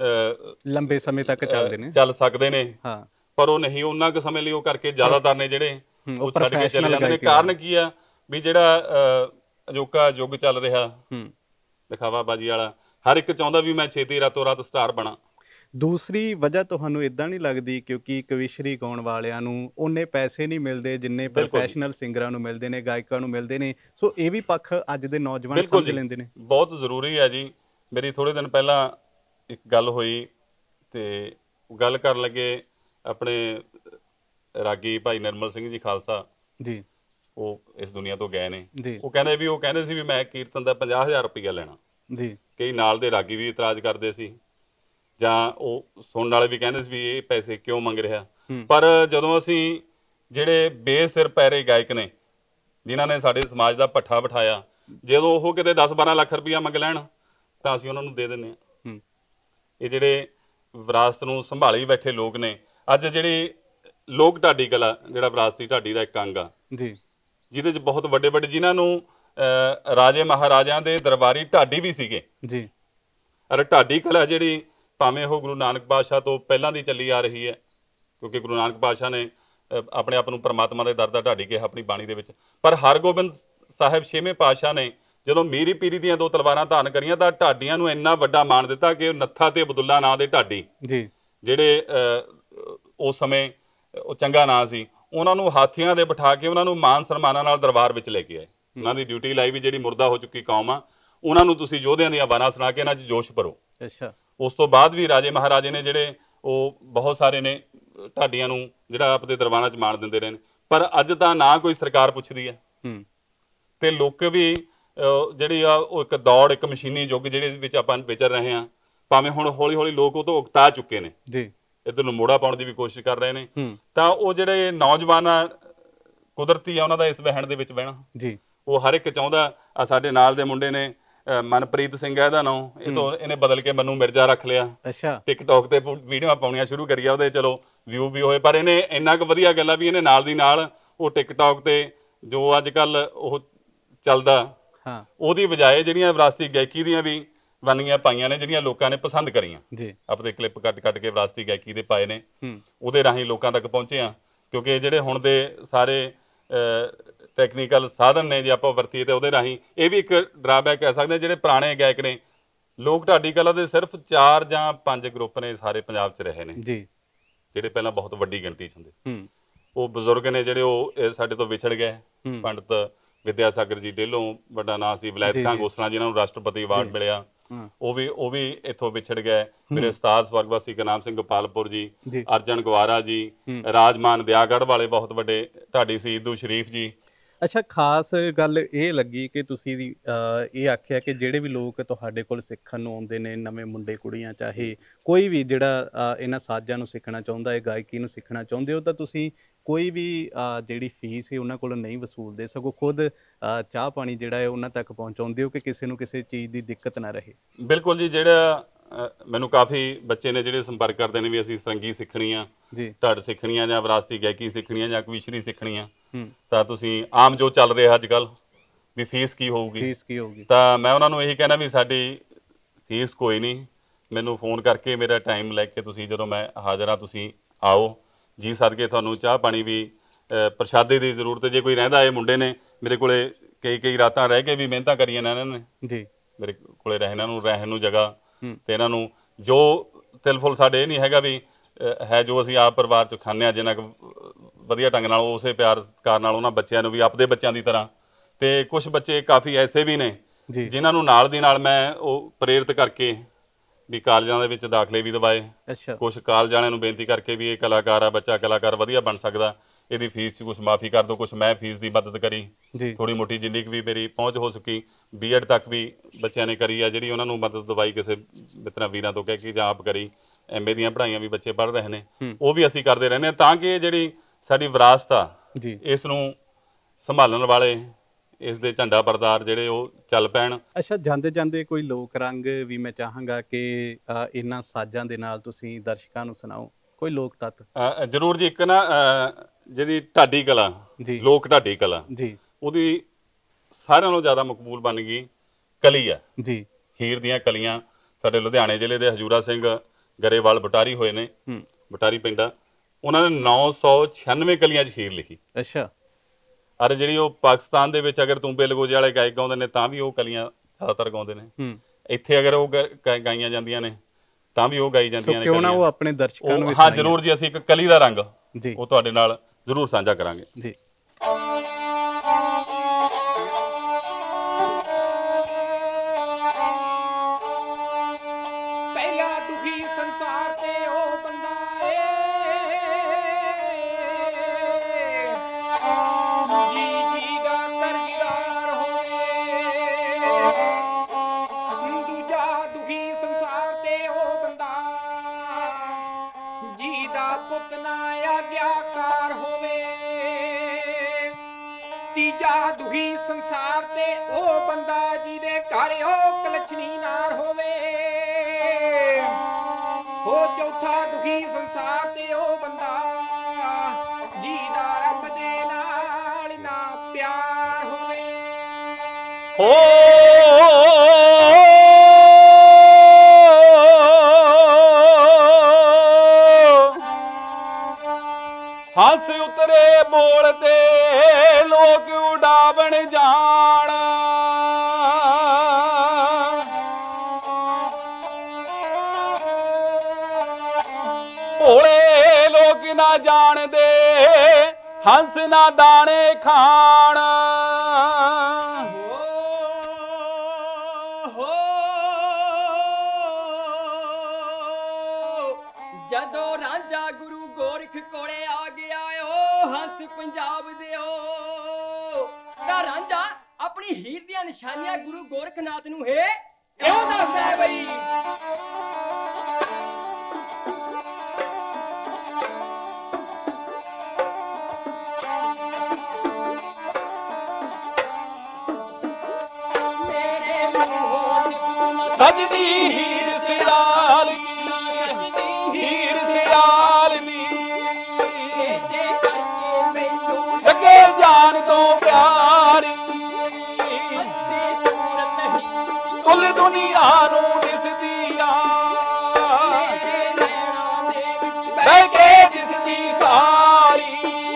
ਲੰਬੇ ਸਮੇਂ ਤੱਕ ਚੱਲਦੇ ਨੇ, ਚੱਲ ਸਕਦੇ ਨੇ, ਪਰ ਉਹ ਨਹੀਂ ਉਹਨਾਂ ਕੁ ਸਮੇਂ ਲਈ ਉਹ ਕਰਕੇ ਜ਼ਿਆਦਾਤਰ ਨੇ ਜਿਹੜੇ ਉਹ ਛੱਡ ਕੇ ਚਲੇ ਜਾਂਦੇ ਨੇ। ਕਾਰਨ ਕੀ ਆ ਵੀ ਜਿਹੜਾ ਅਜੋਕਾ ਯੁੱਗ ਚੱਲ ਰਿਹਾ ਦਿਖਾਵਾਬਾਜ਼ੀ ਵਾਲਾ, ਹਰ ਇੱਕ ਚਾਹੁੰਦਾ ਵੀ ਮੈਂ ਛੇਤੀ ਰਾਤੋਂ ਰਾਤ ਸਟਾਰ ਬਣਾ। ਦੂਸਰੀ ਵਜ੍ਹਾ ਤੁਹਾਨੂੰ ਇਦਾਂ ਨਹੀਂ ਲੱਗਦੀ ਕਿਉਂਕਿ ਕਵਿਸ਼ਰੀ ਗਾਉਣ ਵਾਲਿਆਂ ਨੂੰ ਉਹਨੇ ਪੈਸੇ ਨਹੀਂ ਮਿਲਦੇ ਜਿੰਨੇ ਪ੍ਰੋਫੈਸ਼ਨਲ ਸਿੰਗਰਾਂ ਨੂੰ ਮਿਲਦੇ ਨੇ, ਗਾਇਕਾਂ ਨੂੰ ਮਿਲਦੇ ਨੇ, ਸੋ ਇਹ ਵੀ ਪੱਖ ਅੱਜ ਦੇ ਨੌਜਵਾਨ ਸਮਝ ਲੈਂਦੇ ਨੇ? ਬਹੁਤ ਜ਼ਰੂਰੀ ਹੈ ਜੀ। ਮੇਰੀ ਥੋੜੇ ਦਿਨ ਪਹਿਲਾਂ ਇੱਕ ਗੱਲ ਹੋਈ ਤੇ ਗੱਲ ਕਰਨ ਲੱਗੇ ਆਪਣੇ ਰਾਗੀ ਭਾਈ ਨਿਰਮਲ ਸਿੰਘ ਜੀ ਖਾਲਸਾ ਜੀ, ਉਹ ਇਸ ਦੁਨੀਆ ਤੋਂ ਗਏ ਨੇ। ਉਹ ਕਹਿੰਦੇ ਵੀ ਉਹ ਕਹਿੰਦੇ ਸੀ ਵੀ ਮੈਂ ਕੀਰਤਨ ਦਾ ਪੰਜਾਹ ਹਜ਼ਾਰ ਰੁਪਈਆ ਲੈਣਾ ਜੀ। ਕਈ ਨਾਲ ਦੇ ਰਾਗੀ ਵੀ ਇਤਰਾਜ਼ ਕਰਦੇ ਸੀ, ਜਾਂ ਉਹ ਸੁਣਨ ਵਾਲੇ ਵੀ ਕਹਿੰਦੇ ਸੀ ਵੀ ਇਹ ਪੈਸੇ ਕਿਉਂ ਮੰਗ ਰਿਹਾ। ਪਰ ਜਦੋਂ ਅਸੀਂ ਜਿਹੜੇ ਬੇਸਿਰ ਪੈਰੇ ਗਾਇਕ ਨੇ ਜਿਨ੍ਹਾਂ ਨੇ ਸਾਡੇ ਸਮਾਜ ਦਾ ਪੱਠਾ ਬਿਠਾਇਆ, ਜਦੋਂ ਉਹ ਕਿਤੇ ਦਸ ਬਾਰਾਂ ਲੱਖ ਰੁਪਈਆ ਮੰਗ ਲੈਣ ਤਾਂ ਅਸੀਂ ਉਹਨਾਂ ਨੂੰ ਦੇ ਦਿੰਦੇ ਹਾਂ। ਇਹ ਜਿਹੜੇ ਵਿਰਾਸਤ ਨੂੰ ਸੰਭਾਲੀ ਬੈਠੇ ਲੋਕ ਨੇ, ਅੱਜ ਜਿਹੜੀ ਲੋਕ ਢਾਡੀ ਕਲਾ, ਜਿਹੜਾ ਵਿਰਾਸਤੀ ਢਾਡੀ ਦਾ ਇੱਕ ਅੰਗ ਆ ਜੀ, ਜਿਹਦੇ 'ਚ ਬਹੁਤ ਵੱਡੇ ਵੱਡੇ ਜਿਨ੍ਹਾਂ ਨੂੰ ਰਾਜੇ ਮਹਾਰਾਜਿਆਂ ਦੇ ਦਰਬਾਰੀ ਢਾਡੀ ਵੀ ਸੀਗੇ ਜੀ। ਅਰੇ ਢਾਡੀ ਕਲਾ ਜਿਹੜੀ ਭਾਵੇਂ ਉਹ ਗੁਰੂ ਨਾਨਕ ਪਾਤਸ਼ਾਹ ਤੋਂ ਪਹਿਲਾਂ ਦੀ ਚੱਲੀ ਆ ਰਹੀ ਹੈ, ਕਿਉਂਕਿ ਗੁਰੂ ਨਾਨਕ ਪਾਤਸ਼ਾਹ ਨੇ ਆਪਣੇ ਆਪ ਨੂੰ ਪਰਮਾਤਮਾ ਦੇ ਦਰ ਦਾ ਢਾਡੀ ਕਿਹਾ ਆਪਣੀ ਬਾਣੀ ਦੇ ਵਿੱਚ, ਪਰ ਹਰਗੋਬਿੰਦ ਸਾਹਿਬ ਛੇਵੇਂ ਪਾਤਸ਼ਾਹ ਨੇ ਜਦੋਂ ਮੀਰੀ ਪੀਰੀ ਦੀਆਂ ਦੋ ਤਲਵਾਰਾਂ ਧਾਰਨ ਕਰੀਆਂ ਤਾਂ ਢਾਡੀਆਂ ਨੂੰ ਇੰਨਾ ਵੱਡਾ ਮਾਣ ਦਿੱਤਾ ਕਿ ਨੱਥਾ ਤੇ ਅਬਦੁੱਲਾ ਨਾਂ ਦੇ ਢਾਡੀ ਜੀ, ਜਿਹੜੇ ਉਸ ਸਮੇਂ ਉਹ ਚੰਗਾ ਨਾਂ ਸੀ, ਉਹਨਾਂ ਨੂੰ ਹਾਥੀਆਂ ਦੇ ਬਿਠਾ ਕੇ ਉਹਨਾਂ ਨੂੰ ਮਾਨ ਸਨਮਾਨਾਂ ਨਾਲ ਦਰਬਾਰ ਵਿੱਚ ਲੈ ਕੇ ਆਏ। ਉਹਨਾਂ ਦੀ ਡਿਊਟੀ ਲਾਈ ਵੀ ਜਿਹੜੀ ਮੁਰਦਾ ਹੋ ਚੁੱਕੀ ਕੌਮ ਆ, ਉਹਨਾਂ ਨੂੰ ਤੁਸੀਂ ਯੋਧਿਆਂ ਦੀਆਂ ਬਾਰਾਂ ਸੁਣਾ ਕੇ ਇਹਨਾਂ 'ਚ ਜੋਸ਼ ਭਰੋ। ਅੱਛਾ, ਉਸ ਤੋਂ ਬਾਅਦ ਵੀ ਰਾਜੇ ਮਹਾਰਾਜੇ ਨੇ ਜਿਹੜੇ ਉਹ ਬਹੁਤ ਸਾਰੇ ਨੇ ਢਾਡੀਆਂ ਨੂੰ ਜਿਹੜਾ ਆਪਣੇ ਦਰਬਾਰਾਂ 'ਚ ਮਾਣ ਦਿੰਦੇ ਰਹੇ ਨੇ, ਪਰ ਅੱਜ ਤਾਂ ਨਾ ਕੋਈ ਸਰਕਾਰ ਪੁੱਛਦੀ ਹੈ ਤੇ ਲੋਕ ਵੀ ਜਿਹੜੀ ਆ ਉਹ ਇੱਕ ਦੌੜ, ਇੱਕ ਮਸ਼ੀਨੀ ਯੁੱਗ ਜਿਹੜੇ ਵਿੱਚ ਆਪਾਂ ਵਿਚਰ ਰਹੇ ਹਾਂ, ਭਾਵੇਂ ਹੁਣ ਹੌਲੀ ਹੌਲੀ ਲੋਕ ਉਹ ਤੋਂ ਉਕਤਾ ਚੁੱਕੇ ਨੇ ਜੀ, ਇੱਧਰ ਨੂੰ ਮੋੜਾ ਪਾਉਣ ਦੀ ਵੀ ਕੋਸ਼ਿਸ਼ ਕਰ ਰਹੇ ਨੇ, ਤਾਂ ਉਹ ਜਿਹੜੇ ਨੌਜਵਾਨ ਆ ਕੁਦਰਤੀ ਆ ਉਹਨਾਂ ਦਾ ਇਸ ਵਹਿਣ ਦੇ ਵਿੱਚ ਬਹਿਣਾ ਜੀ। ਉਹ ਹਰ ਇੱਕ ਚਾਹੁੰਦਾ, ਆ ਸਾਡੇ ਨਾਲ ਦੇ ਮੁੰਡੇ ਨੇ ਅ, ਮਨਪ੍ਰੀਤ ਸਿੰਘ ਹੈ ਇਹਦਾ ਨਾਮ, ਇਹ ਤੋਂ ਇਹਨੇ ਬਦਲ ਕੇ ਮਨੂੰ ਮਿਰਜ਼ਾ ਰੱਖ ਲਿਆ। ਅੱਛਾ ਟਿਕਟੌਕ ਤੇ ਵੀਡੀਓਆਂ ਪਾਉਣੀਆਂ ਸ਼ੁਰੂ ਕਰੀਆਂ, ਉਹਦੇ ਚਲੋ ਵਿਊ ਵੀ ਹੋਏ, ਪਰ ਇਹਨੇ ਇੰਨਾ ਕੁ ਵਧੀਆ ਗੱਲ ਆ ਵੀ ਇਹਨੇ ਨਾਲ ਦੀ ਨਾਲ ਉਹ ਟਿਕਟੌਕ ਤੇ ਜੋ ਅੱਜ ਕੱਲ ਉਹ ਚੱਲਦਾ ਹਾਂ ਉਹਦੀ ਬਜਾਏ ਜਿਹੜੀਆਂ ਵਿਰਾਸਤੀ ਗਾਇਕੀ ਦੀਆਂ ਵੀ ਵੰਨੀਆਂ ਪਾਈਆਂ ਨੇ, ਜਿਹੜੀਆਂ ਲੋਕਾਂ ਨੇ ਪਸੰਦ ਕਰੀਆਂ। ਜੀ ਆਪਣੇ ਕਲਿੱਪ ਕੱਟ ਕੱਟ ਕੇ ਵਿਰਾਸਤੀ ਗਾਇਕੀ ਦੇ ਪਾਏ ਨੇ, ਹੂੰ ਉਹਦੇ ਰਾਹੀਂ ਲੋਕਾਂ ਤੱਕ ਪਹੁੰਚੇ ਆ। ਕਿਉਂਕਿ ਜਿਹੜੇ ਹੁਣ ਦੇ ਸਾਰੇ ਟੈਕਨੀਕਲ ਸਾਧਨ ਨੇ ਜੇ ਆਪਾਂ ਵਰਤੀਏ ਤੇ ਉਹਦੇ ਰਾਹੀਂ ਇਹ ਵੀ ਇੱਕ ਡਰਾਬੈਕ ਕਹਿ ਸਕਦੇ ਹਾਂ। ਜਿਹੜੇ ਪੁਰਾਣੇ ਗਾਇਕ ਨੇ, ਲੋਕ ਢਾਡੀ ਕਲਾ ਦੇ ਸਿਰਫ ਚਾਰ ਜਾਂ ਪੰਜ ਗਰੁੱਪ ਨੇ ਸਾਰੇ ਪੰਜਾਬ 'ਚ ਰਹੇ ਨੇ, ਜੀ ਜਿਹੜੇ ਪਹਿਲਾਂ ਬਹੁਤ ਵੱਡੀ ਗਿਣਤੀ 'ਚ ਹੁੰਦੇ। ਹੂੰ ਉਹ ਬਜ਼ੁਰਗ ਨੇ ਜਿਹੜੇ ਉਹ ਇਹ ਸਾਡੇ ਤੋਂ ਵਿਛੜ ਗਏ। ਹੂੰ। ਪੰਡਤ ਵਿਦਿਆਸਾਗਰ ਜੀ ਢਿੱਲੋਂ ਵੱਡਾ ਨਾਂ ਸੀ, ਵਲੈਤ ਖਾਂ ਗੋਸਲਾ ਜਿਨ੍ਹਾਂ ਨੂੰ ਰਾਸ਼ਟਰਪਤੀ ਅਵਾਰਡ ਮਿਲਿਆ, ਹਾਂ ਉਹ ਵੀ ਉਹ ਵੀ ਇੱਥੋਂ ਵਿਛੜ ਗਏ। ਮੇਰੇ ਉਸਤਾਦ ਸਵਰਗਵਾਸੀ ਗੁਰਨਾਮ ਸਿੰਘ ਗੋਪਾਲਪੁਰ ਜੀ, ਜੀ ਅਰਜਨ ਗਵਾਰਾ ਜੀ, ਰਾਜਮਾਨ ਦਿਆਗੜ੍ਹ ਵਾਲੇ ਬਹੁਤ ਵੱਡੇ ਢਾਡੀ ਸੀ, ਈਦੂ ਸ਼ਰੀਫ ਜੀ। ਅੱਛਾ ਖਾਸ ਗੱਲ ਇਹ ਲੱਗੀ ਕਿ ਤੁਸੀਂ ਦੀ ਅਹ, ਇਹ ਆਖਿਆ ਕਿ ਜਿਹੜੇ ਵੀ ਲੋਕ ਤੁਹਾਡੇ ਕੋਲ ਸਿੱਖਣ ਨੂੰ ਆਉਂਦੇ ਨੇ, ਨਵੇਂ ਮੁੰਡੇ ਕੁੜੀਆਂ ਚਾਹੇ ਕੋਈ ਵੀ ਜਿਹੜਾ ਅਹ, ਇਹਨਾਂ ਸਾਜ਼ਾਂ ਨੂੰ ਸਿੱਖਣਾ ਚਾਹੁੰਦਾ ਹੈ, ਗਾਇਕੀ ਨੂੰ ਸਿੱਖਣਾ ਚਾਹੁੰਦੇ ਹੋ, ਤਾਂ ਤੁਸੀਂ ਕੋਈ ਵੀ ਅਹ, ਜਿਹੜੀ ਫੀਸ ਹੈ ਉਹਨਾਂ ਕੋਲ ਨਹੀਂ ਵਸੂਲਦੇ, ਸਗੋਂ ਖੁਦ ਅਹ, ਚਾਹ ਪਾਣੀ ਜਿਹੜਾ ਹੈ ਉਹਨਾਂ ਤੱਕ ਪਹੁੰਚਾਉਂਦੇ ਹੋ ਕਿ ਕਿਸੇ ਨੂੰ ਕਿਸੇ ਚੀਜ਼ ਦੀ ਦਿੱਕਤ ਨਾ ਰਹੇ। ਬਿਲਕੁਲ ਜੀ, ਜਿਹੜਾ ਅ, ਮੈਨੂੰ ਕਾਫੀ ਬੱਚੇ ਨੇ ਜਿਹੜੇ ਸੰਪਰਕ ਕਰਦੇ ਨੇ ਵੀ ਅਸੀਂ ਸੰਗੀਤ ਸਿੱਖਣੀ ਆ, ਜੀ ਢੱਡ ਸਿੱਖਣੀ ਆ, ਜਾਂ ਵਿਰਾਸਤੀ ਗਾਇਕੀ ਸਿੱਖਣੀ ਆ, ਜਾਂ ਕਵੀਸ਼ਰੀ ਸਿੱਖਣੀ ਆ, ਹੂੰ ਤਾਂ ਤੁਸੀਂ ਆਮ ਜੋ ਚੱਲ ਰਿਹਾ ਅੱਜ ਕੱਲ ਵੀ ਫੀਸ ਕੀ ਹੋਊਗੀ, ਫੀਸ ਕੀ ਹੋਊਗੀ, ਤਾਂ ਮੈਂ ਉਹਨਾਂ ਨੂੰ ਇਹੀ ਕਹਿਣਾ ਵੀ ਸਾਡੀ ਫੀਸ ਕੋਈ ਨਹੀਂ, ਮੈਨੂੰ ਫੋਨ ਕਰਕੇ ਮੇਰਾ ਟਾਈਮ ਲੈ ਕੇ ਤੁਸੀਂ ਜਦੋਂ ਮੈਂ ਹਾਜ਼ਰ ਹਾਂ ਤੁਸੀਂ ਆਓ ਜੀ, ਸਦਕੇ ਤੁਹਾਨੂੰ ਚਾਹ ਪਾਣੀ ਵੀ ਅ, ਪ੍ਰਸ਼ਾਦੇ ਦੀ ਜ਼ਰੂਰਤ। ਜੇ ਕੋਈ ਰਹਿੰਦਾ ਇਹ ਮੁੰਡੇ ਨੇ ਮੇਰੇ ਕੋਲੇ ਕਈ ਕਈ ਰਾਤਾਂ ਰਹਿ ਕੇ ਵੀ ਮਿਹਨਤਾਂ ਕਰੀਆਂ ਨੇ ਇਹਨਾਂ ਨੇ, ਜੀ ਮੇਰੇ ਕੋਲੇ ਰਹਿਣ ਨੂੰ ਰਹਿਣ ਨੂੰ ਜਗ੍ਹਾ, ਹੂੰ ਤੇ ਇਹਨਾਂ ਨੂੰ ਜੋ ਤਿਲ ਫੁੱਲ ਸਾਡੇ ਇਹ ਨਹੀਂ ਹੈਗਾ ਵੀ ਅ, ਹੈ ਜੋ ਅਸੀਂ ਆਪ ਪਰਿਵਾਰ 'ਚ ਖਾਂਦੇ ਹਾਂ, ਜਿੰਨਾ ਕੁ ਵਧੀਆ ਢੰਗ ਨਾਲ ਉਸੇ ਪਿਆਰ ਸਤਿਕਾਰ ਨਾਲ ਉਹਨਾਂ ਬੱਚਿਆਂ ਨੂੰ ਵੀ ਆਪਦੇ ਬੱਚਿਆਂ ਦੀ ਤਰ੍ਹਾਂ। ਤੇ ਕੁਝ ਬੱਚੇ ਕਾਫੀ ਐਸੇ ਵੀ ਨੇ ਜੀ ਜਿਨ੍ਹਾਂ ਨੂੰ ਨਾਲ ਦੀ ਨਾਲ ਮੈਂ ਉਹ ਪ੍ਰੇਰਿਤ ਕਰਕੇ ਵੀ ਕਾਲਜਾਂ ਦੇ ਵਿੱਚ ਦਾਖਲੇ ਵੀ ਦਿਵਾਏ। ਅੱਛਾ ਕੁਝ ਕਾਲਜ ਵਾਲਿਆਂ ਨੂੰ ਬੇਨਤੀ ਕਰਕੇ ਵੀ ਇਹ ਕਲਾਕਾਰ ਆ, ਬੱਚਾ ਕਲਾਕਾਰ ਵਧੀਆ ਬਣ ਸਕਦਾ, ਇਹਦੀ ਫੀਸ 'ਚ ਕੁਛ ਮਾਫੀ ਕਰ ਦਿਓ। ਕੁਛ ਮੈਂ ਫੀਸ ਦੀ ਮਦਦ ਕਰੀ, ਜੀ ਥੋੜੀ ਮੋਟੀ ਜਿੰਨੀ ਕੁ ਵੀ ਮੇਰੀ ਪਹੁੰਚ ਹੋ ਸਕੀ। ਬੀਐਡ ਤੱਕ ਵੀ ਬੱਚਿਆਂ ਨੇ ਕਰੀ ਆ, ਜਿਹੜੀ ਉਹਨਾਂ ਨੂੰ ਮਦਦ ਦਵਾਈ ਕਿਸੇ ਮਿੱਤਰਾਂ ਵੀਰਾਂ ਤੋਂ ਕਹਿ ਕੇ ਜਾਂ ਆਪ ਕਰੀ। ਐਮਏ ਦੀਆਂ ਪੜ੍ਹਾਈਆਂ ਵੀ ਬੱਚੇ ਪੜ੍ਹ ਰਹੇ ਨੇ, ਉਹ ਵੀ ਅਸੀਂ ਕਰਦੇ ਰਹਿੰਦੇ ਹਾਂ, ਤਾਂ ਕਿ ਇਹ ਜਿਹੜੀ ਸਾਡੀ ਵਿਰਾਸਤ ਆ ਜੀ ਇਸ ਨੂੰ ਸੰਭਾਲਣ ਵਾਲੇ, ਇਸ ਦੇ ਝੰਡਾ ਬਰਦਾਰ ਜਿਹੜੇ ਉਹ ਚੱਲ ਪੈਣ। ਅੱਛਾ ਜਾਂਦੇ ਜਾਂਦੇ ਕੋਈ ਲੋਕ ਰੰਗ ਵੀ ਮੈਂ ਚਾਹਾਂਗਾ ਕਿ ਅ, ਇਹਨਾਂ ਸਾਜ਼ਾਂ ਦੇ ਨਾਲ ਤੁਸੀਂ ਦਰਸ਼ਕਾਂ ਨੂੰ ਸੁਣਾਓ, ਕੋਈ ਲੋਕ ਤੱਤ। ਅ, ਜ਼ਰੂਰ ਜੀ। ਇੱਕ ਨਾ ਅ, ਜਿਹੜੀ ਢਾਡੀ ਕਲਾ, ਜੀ ਲੋਕ ਢਾਡੀ ਕਲਾ, ਜੀ ਉਹਦੀ ਸਾਰਿਆਂ ਨਾਲੋਂ ਜ਼ਿਆਦਾ ਮਕਬੂਲ ਬਣ ਗਈ ਕਲੀ ਆ, ਜੀ ਹੀਰ ਦੀਆਂ ਕਲੀਆਂ। ਸਾਡੇ ਲੁਧਿਆਣੇ ਜ਼ਿਲ੍ਹੇ ਦੇ ਹਜੂਰਾ ਸਿੰਘ ਗਰੇਵਾਲ ਬਟਾਰੀ ਹੋਏ ਨੇ, ਹੂੰ ਬਟਾਰੀ ਪਿੰਡ ਆ, ਉਹਨਾਂ ਨੇ ਨੌ ਸੌ ਛਿਆਨਵੇਂ ਕਲੀਆਂ 'ਚ ਹੀਰ ਲਿਖੀ। ਅੱਛਾ ਅਰੇ ਜਿਹੜੀ ਉਹ ਪਾਕਿਸਤਾਨ ਦੇ ਵਿੱਚ ਅਗਰ ਤੂੰਬੇ ਲਗੋਜੇ ਵਾਲੇ ਗਾਇਕ ਗਾਉਂਦੇ ਨੇ ਤਾਂ ਵੀ ਉਹ ਕਲੀਆਂ ਜ਼ਿਆਦਾਤਰ ਗਾਉਂਦੇ ਨੇ। ਹੂੰ ਇੱਥੇ ਅਗਰ ਉਹ ਗਾ- ਗਾ- ਗਾਈਆਂ ਜਾਂਦੀਆਂ ਨੇ ਤਾਂ ਵੀ ਉਹ ਗਾਈ ਜਾਂਦੀਆਂ ਸੋ ਨੇ ਕਿਉਂ ਨਾ ਕਲੀਆਂ। ਉਹ ਆਪਣੇ ਦਰਸ਼ਕਾਂ ਨੂੰ ਉਹ ਵੀ ਹਾਂ ਸੁਣਾਈਏ। ਜ਼ਰੂਰ ਜੀ, ਅਸੀਂ ਇੱਕ ਕਲੀ ਦਾ ਰੰਗ ਜੀ ਉਹ ਤੁਹਾਡੇ ਨਾਲ ਜ਼ਰੂਰ ਸਾਂਝਾ ਕਰਾਂਗੇ ਜੀ ਪਹਿਲਾ ਦੁਖੀ ਸੰਸਾਰ ਤੇ ਉਹ ਬੰਦਾ ਏ ਜੀ ਜੀ ਦਾ ਕਰਜ਼ਦਾਰ ਹੋਵੇ। ਦੂਜਾ ਦੁਖੀ ਸੰਸਾਰ ਤੇ ਉਹ ਬੰਦਾ ਜੀ ਦਾ ਪੁੱਤ ਨਾ ਆਗਿਆਕਾਰ ਹੋਵੇ। ਤੀਜਾ ਦੁਖੀ ਸੰਸਾਰ ਤੇ ਉਹ ਬੰਦਾ ਜਿਹਦੇ ਘਰ ਉਹ ਕਲਛਣੀ ਨਾਰ ਹੋਵੇ। ਹੋ ਚੌਥਾ ਦੁਖੀ ਸੰਸਾਰ ਤੇ ਉਹ ਬੰਦਾ ਜਿਹਦਾ ਰੱਬ ਦੇ ਨਾਲ ਨਾ ਪਿਆਰ ਹੋਵੇ। ਹੋ ਹੱਸ ਉਤਰੇ ਬੋਲ ਤੇ ਲੋਕ ਉਡਾਵਣ ਜਾਣ। ਭੋਲੇ ਲੋਕ ਨਾ ਜਾਣਦੇ ਹੰਸ ਨਾ ਦਾਣੇ ਖਾਣ। ਜਦੋਂ ਰਾਂਝਾ ਗੁਰੂ ਗੋਰਖ ਕੋਲੇ ਆ ਗਿਆ ਓ ਹੰਸ ਪੰਜਾਬ ਦਿਓ, ਤਾਂ ਰਾਂਝਾ ਆਪਣੀ ਹੀਰ ਦੀਆਂ ਨਿਸ਼ਾਨੀਆਂ ਗੁਰੂ ਗੋਰਖਨਾਥ ਨੂੰ ਹੈ ਕਿਉਂ ਦੱਸਦਾ ਹੈ ਬਈ। ਮੇਰੇ ਮੂੰਹੋਂ सजदी हीर सियाल की हीर सियाल दी लगे जान तो प्यारी कुल दुनिया नू दिसदी आ बह के दिसदी सारी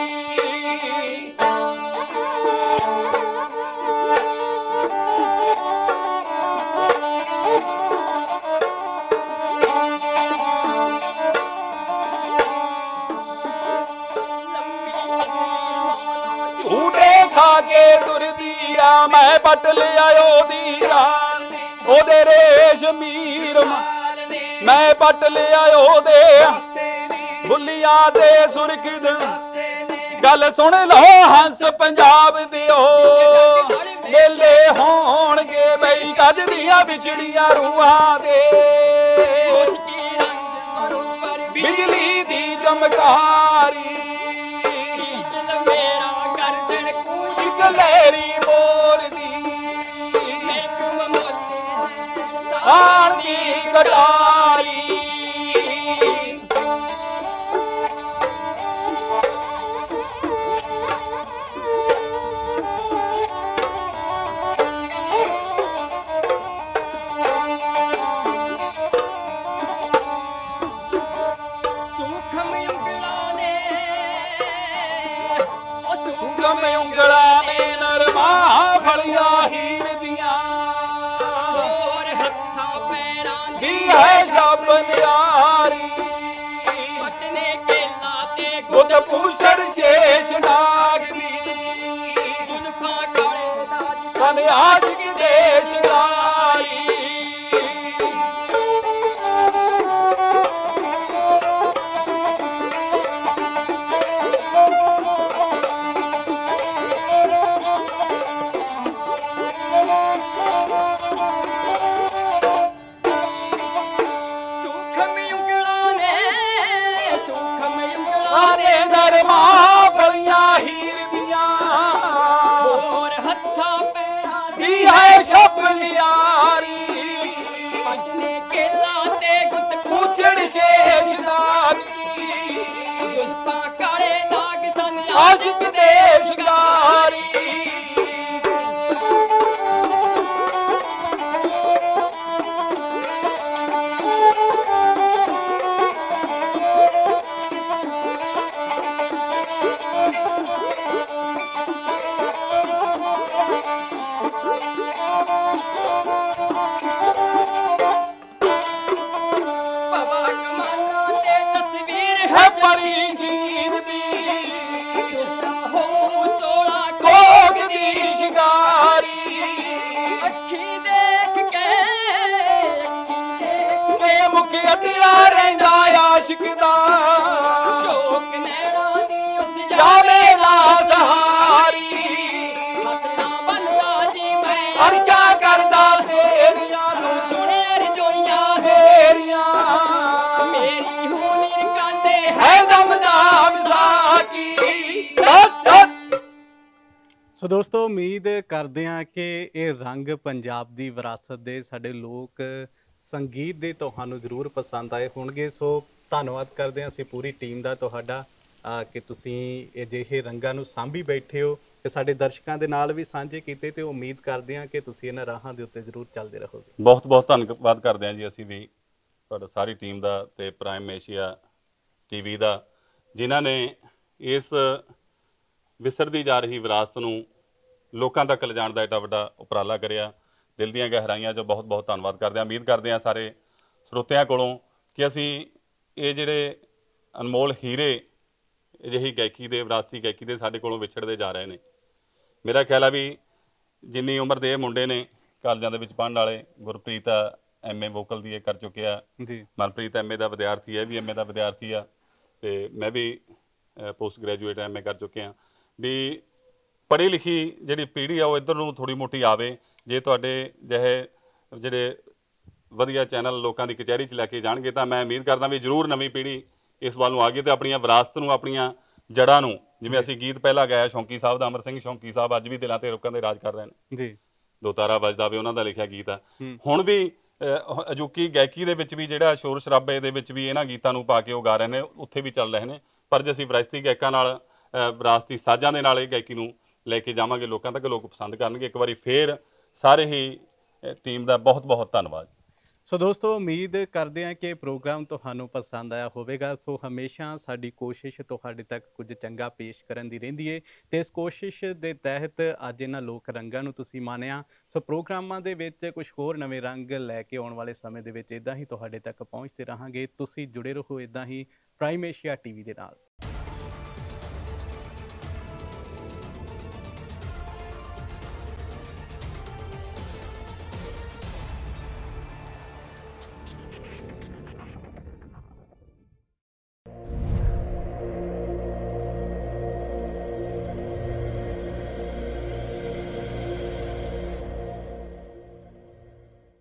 झूठे खा के तुरदी आ मैं पट लिया ओदी जान ओदे रेशमीर मैं पट लिया ओदे बुलिया दे सुरखद गल सुन लो हंस पंजाब दिओ मेले होणगे बई कद दियां विछड़ियां रूहां दे बिजली दी चमकारी गलेरी मोर दी आन दी कटारी उंगला ने नरमा फलिया हीर दिया दी है शब न्यारी खुद पूछड़ शेष नाग दी सन आशिक देश नारी आशिक देशगारी है परी जीन दी कोग दी शिकारी अखी देख के के मुख अटिया रहिंदा आशिक दा चोक नैना दी उस जावे ना सहारी हसना बनदा जी मैं अर्जा करदा तेरियां नू सुने रजोइयां तेरियां मेरी होनी कांदे है दमदाम साकी ਸੋ ਦੋਸਤੋ ਉਮੀਦ ਕਰਦੇ ਹਾਂ ਕਿ ਇਹ ਰੰਗ ਪੰਜਾਬ ਦੀ ਵਿਰਾਸਤ ਦੇ ਸਾਡੇ ਲੋਕ ਸੰਗੀਤ ਦੇ ਤੁਹਾਨੂੰ ਜ਼ਰੂਰ ਪਸੰਦ ਆਏ ਹੋਣਗੇ। ਸੋ ਧੰਨਵਾਦ ਕਰਦੇ ਹਾਂ ਅਸੀਂ ਪੂਰੀ ਟੀਮ ਦਾ ਤੁਹਾਡਾ ਕਿ ਤੁਸੀਂ ਅਜਿਹੇ ਰੰਗਾਂ ਨੂੰ ਸਾਂਭੀ ਬੈਠੇ ਹੋ ਤੇ ਸਾਡੇ ਦਰਸ਼ਕਾਂ ਦੇ ਨਾਲ ਵੀ ਸਾਂਝੇ ਕੀਤੇ ਤੇ ਉਮੀਦ ਕਰਦੇ ਹਾਂ ਕਿ ਤੁਸੀਂ ਇਹਨਾਂ ਰਾਹਾਂ ਦੇ ਉੱਤੇ ਜ਼ਰੂਰ ਚੱਲਦੇ ਰਹੋਗੇ। ਬਹੁਤ ਬਹੁਤ ਧੰਨਵਾਦ ਕਰਦੇ ਹਾਂ ਜੀ ਅਸੀਂ ਵੀ ਤੁਹਾਡਾ ਸਾਰੀ ਟੀਮ ਦਾ ਤੇ ਪ੍ਰਾਈਮ ਏਸ਼ੀਆ ਟੀਵੀ ਦਾ ਜਿਨ੍ਹਾਂ ਨੇ ਇਸ ਵਿਸਰਦੀ ਜਾ ਰਹੀ ਵਿਰਾਸਤ ਨੂੰ ਲੋਕਾਂ ਤੱਕ ਲਿਜਾਣ ਦਾ ਏਡਾ ਵੱਡਾ ਉਪਰਾਲਾ ਕਰਿਆ। ਦਿਲ ਦੀਆਂ ਗਹਿਰਾਈਆਂ 'ਚੋਂ ਬਹੁਤ ਬਹੁਤ ਧੰਨਵਾਦ ਕਰਦੇ ਹਾਂ। ਉਮੀਦ ਕਰਦੇ ਹਾਂ ਸਾਰੇ ਸਰੋਤਿਆਂ ਕੋਲੋਂ ਕਿ ਅਸੀਂ ਇਹ ਜਿਹੜੇ ਅਨਮੋਲ ਹੀਰੇ ਅਜਿਹੀ ਗਾਇਕੀ ਦੇ ਵਿਰਾਸਤੀ ਗਾਇਕੀ ਦੇ ਸਾਡੇ ਕੋਲੋਂ ਵਿਛੜਦੇ ਜਾ ਰਹੇ ਨੇ। ਮੇਰਾ ਖਿਆਲ ਆ ਵੀ ਜਿੰਨੀ ਉਮਰ ਦੇ ਇਹ ਮੁੰਡੇ ਨੇ ਕਾਲਜਾਂ ਦੇ ਵਿੱਚ ਪੜ੍ਹਨ ਵਾਲੇ, ਗੁਰਪ੍ਰੀਤ ਐਮ ਏ ਵੋਕਲ ਦੀ ਇਹ ਕਰ ਚੁੱਕਿਆ ਜੀ, ਮਨਪ੍ਰੀਤ ਐਮ ਏ ਦਾ ਵਿਦਿਆਰਥੀ ਹੈ, ਵੀ ਐਮ ਏ ਦਾ ਵਿਦਿਆਰਥੀ ਆ, ਤੇ ਮੈਂ ਵੀ ਪੋਸਟ ਗ੍ਰੈਜੂਏਟ ਐਮ ਏ ਕਰ ਚੁੱਕਿਆ। ਵੀ ਪੜ੍ਹੀ ਲਿਖੀ ਜਿਹੜੀ ਪੀੜ੍ਹੀ ਆ ਉਹ ਇੱਧਰ ਨੂੰ ਥੋੜ੍ਹੀ ਮੋਟੀ ਆਵੇ। ਜੇ ਤੁਹਾਡੇ ਜਿਹੇ ਜਿਹੜੇ ਵਧੀਆ ਚੈਨਲ ਲੋਕਾਂ ਦੀ ਕਚਹਿਰੀ 'ਚ ਲੈ ਕੇ ਜਾਣਗੇ ਤਾਂ ਮੈਂ ਉਮੀਦ ਕਰਦਾ ਵੀ ਜ਼ਰੂਰ ਨਵੀਂ ਪੀੜ੍ਹੀ ਇਸ ਵੱਲ ਨੂੰ ਆ ਗਈ ਅਤੇ ਆਪਣੀਆਂ ਵਿਰਾਸਤ ਨੂੰ, ਆਪਣੀਆਂ ਜੜ੍ਹਾਂ ਨੂੰ, ਜਿਵੇਂ ਅਸੀਂ ਗੀਤ ਪਹਿਲਾਂ ਗਾਇਆ ਸ਼ੌਂਕੀ ਸਾਹਿਬ ਦਾ, ਅਮਰ ਸਿੰਘ ਸ਼ੌਂਕੀ ਸਾਹਿਬ ਅੱਜ ਵੀ ਦਿਲਾਂ 'ਤੇ ਰੁੱਖਾਂ 'ਤੇ ਰਾਜ ਕਰ ਰਹੇ ਨੇ ਜੀ, ਦੋ ਤਾਰਾ ਵੱਜਦਾ ਵੇ ਉਹਨਾਂ ਦਾ ਲਿਖਿਆ ਗੀਤ ਆ। ਹੁਣ ਵੀ ਅਹ, ਅਜੋਕੀ ਗਾਇਕੀ ਦੇ ਵਿੱਚ ਵੀ ਜਿਹੜਾ ਸ਼ੋਰ ਸ਼ਰਾਬੇ ਦੇ ਵਿੱਚ ਵੀ ਇਹਨਾਂ ਗੀਤਾਂ ਨੂੰ ਪਾ ਕੇ ਉਹ ਗਾ ਰਹੇ ਨੇ, ਉੱਥੇ ਵੀ ਚੱਲ ਰਹੇ ਨੇ। ਪਰ ਜੇ ਅਸੀਂ ਵਿਰਾਸਤੀ ਗਾਇਕਾਂ ਨਾਲ ਅਹ, ਵਿਰਾਸਤੀ ਸਾਜ਼ਾਂ ਦੇ ਨਾਲ ਇਹ ਗਾਇਕੀ ਨੂੰ ਲੈ ਕੇ ਜਾਵਾਂਗੇ ਲੋਕਾਂ ਤੱਕ, ਲੋਕ ਪਸੰਦ ਕਰਨਗੇ। ਇੱਕ ਵਾਰੀ ਫੇਰ ਸਾਰੇ ਹੀ ਟੀਮ ਦਾ ਬਹੁਤ ਬਹੁਤ ਧੰਨਵਾਦ। ਸੋ ਦੋਸਤੋ, ਉਮੀਦ ਕਰਦੇ ਹਾਂ ਕਿ ਪ੍ਰੋਗਰਾਮ ਤੁਹਾਨੂੰ ਪਸੰਦ ਆਇਆ ਹੋਵੇਗਾ। ਸੋ ਹਮੇਸ਼ਾ ਸਾਡੀ ਕੋਸ਼ਿਸ਼ ਤੁਹਾਡੇ ਤੱਕ ਕੁਝ ਚੰਗਾ ਪੇਸ਼ ਕਰਨ ਦੀ ਰਹਿੰਦੀ ਹੈ, ਤੇ ਇਸ ਕੋਸ਼ਿਸ਼ ਦੇ ਤਹਿਤ ਅੱਜ ਇਹਨਾਂ ਲੋਕ ਰੰਗਾਂ ਨੂੰ ਤੁਸੀਂ ਮਾਣਿਆ। ਸੋ ਪ੍ਰੋਗਰਾਮਾਂ ਦੇ ਵਿੱਚ ਕੁਝ ਹੋਰ ਨਵੇਂ ਰੰਗ ਲੈ ਕੇ ਆਉਣ ਵਾਲੇ ਸਮੇਂ ਦੇ ਵਿੱਚ ਇੱਦਾਂ ਹੀ ਤੁਹਾਡੇ ਤੱਕ ਪਹੁੰਚਦੇ ਰਹਾਂਗੇ। ਤੁਸੀਂ ਜੁੜੇ ਰਹੋ ਇੱਦਾਂ ਹੀ ਪ੍ਰਾਈਮ ਏਸ਼ੀਆ ਟੀਵੀ ਦੇ ਨਾਲ।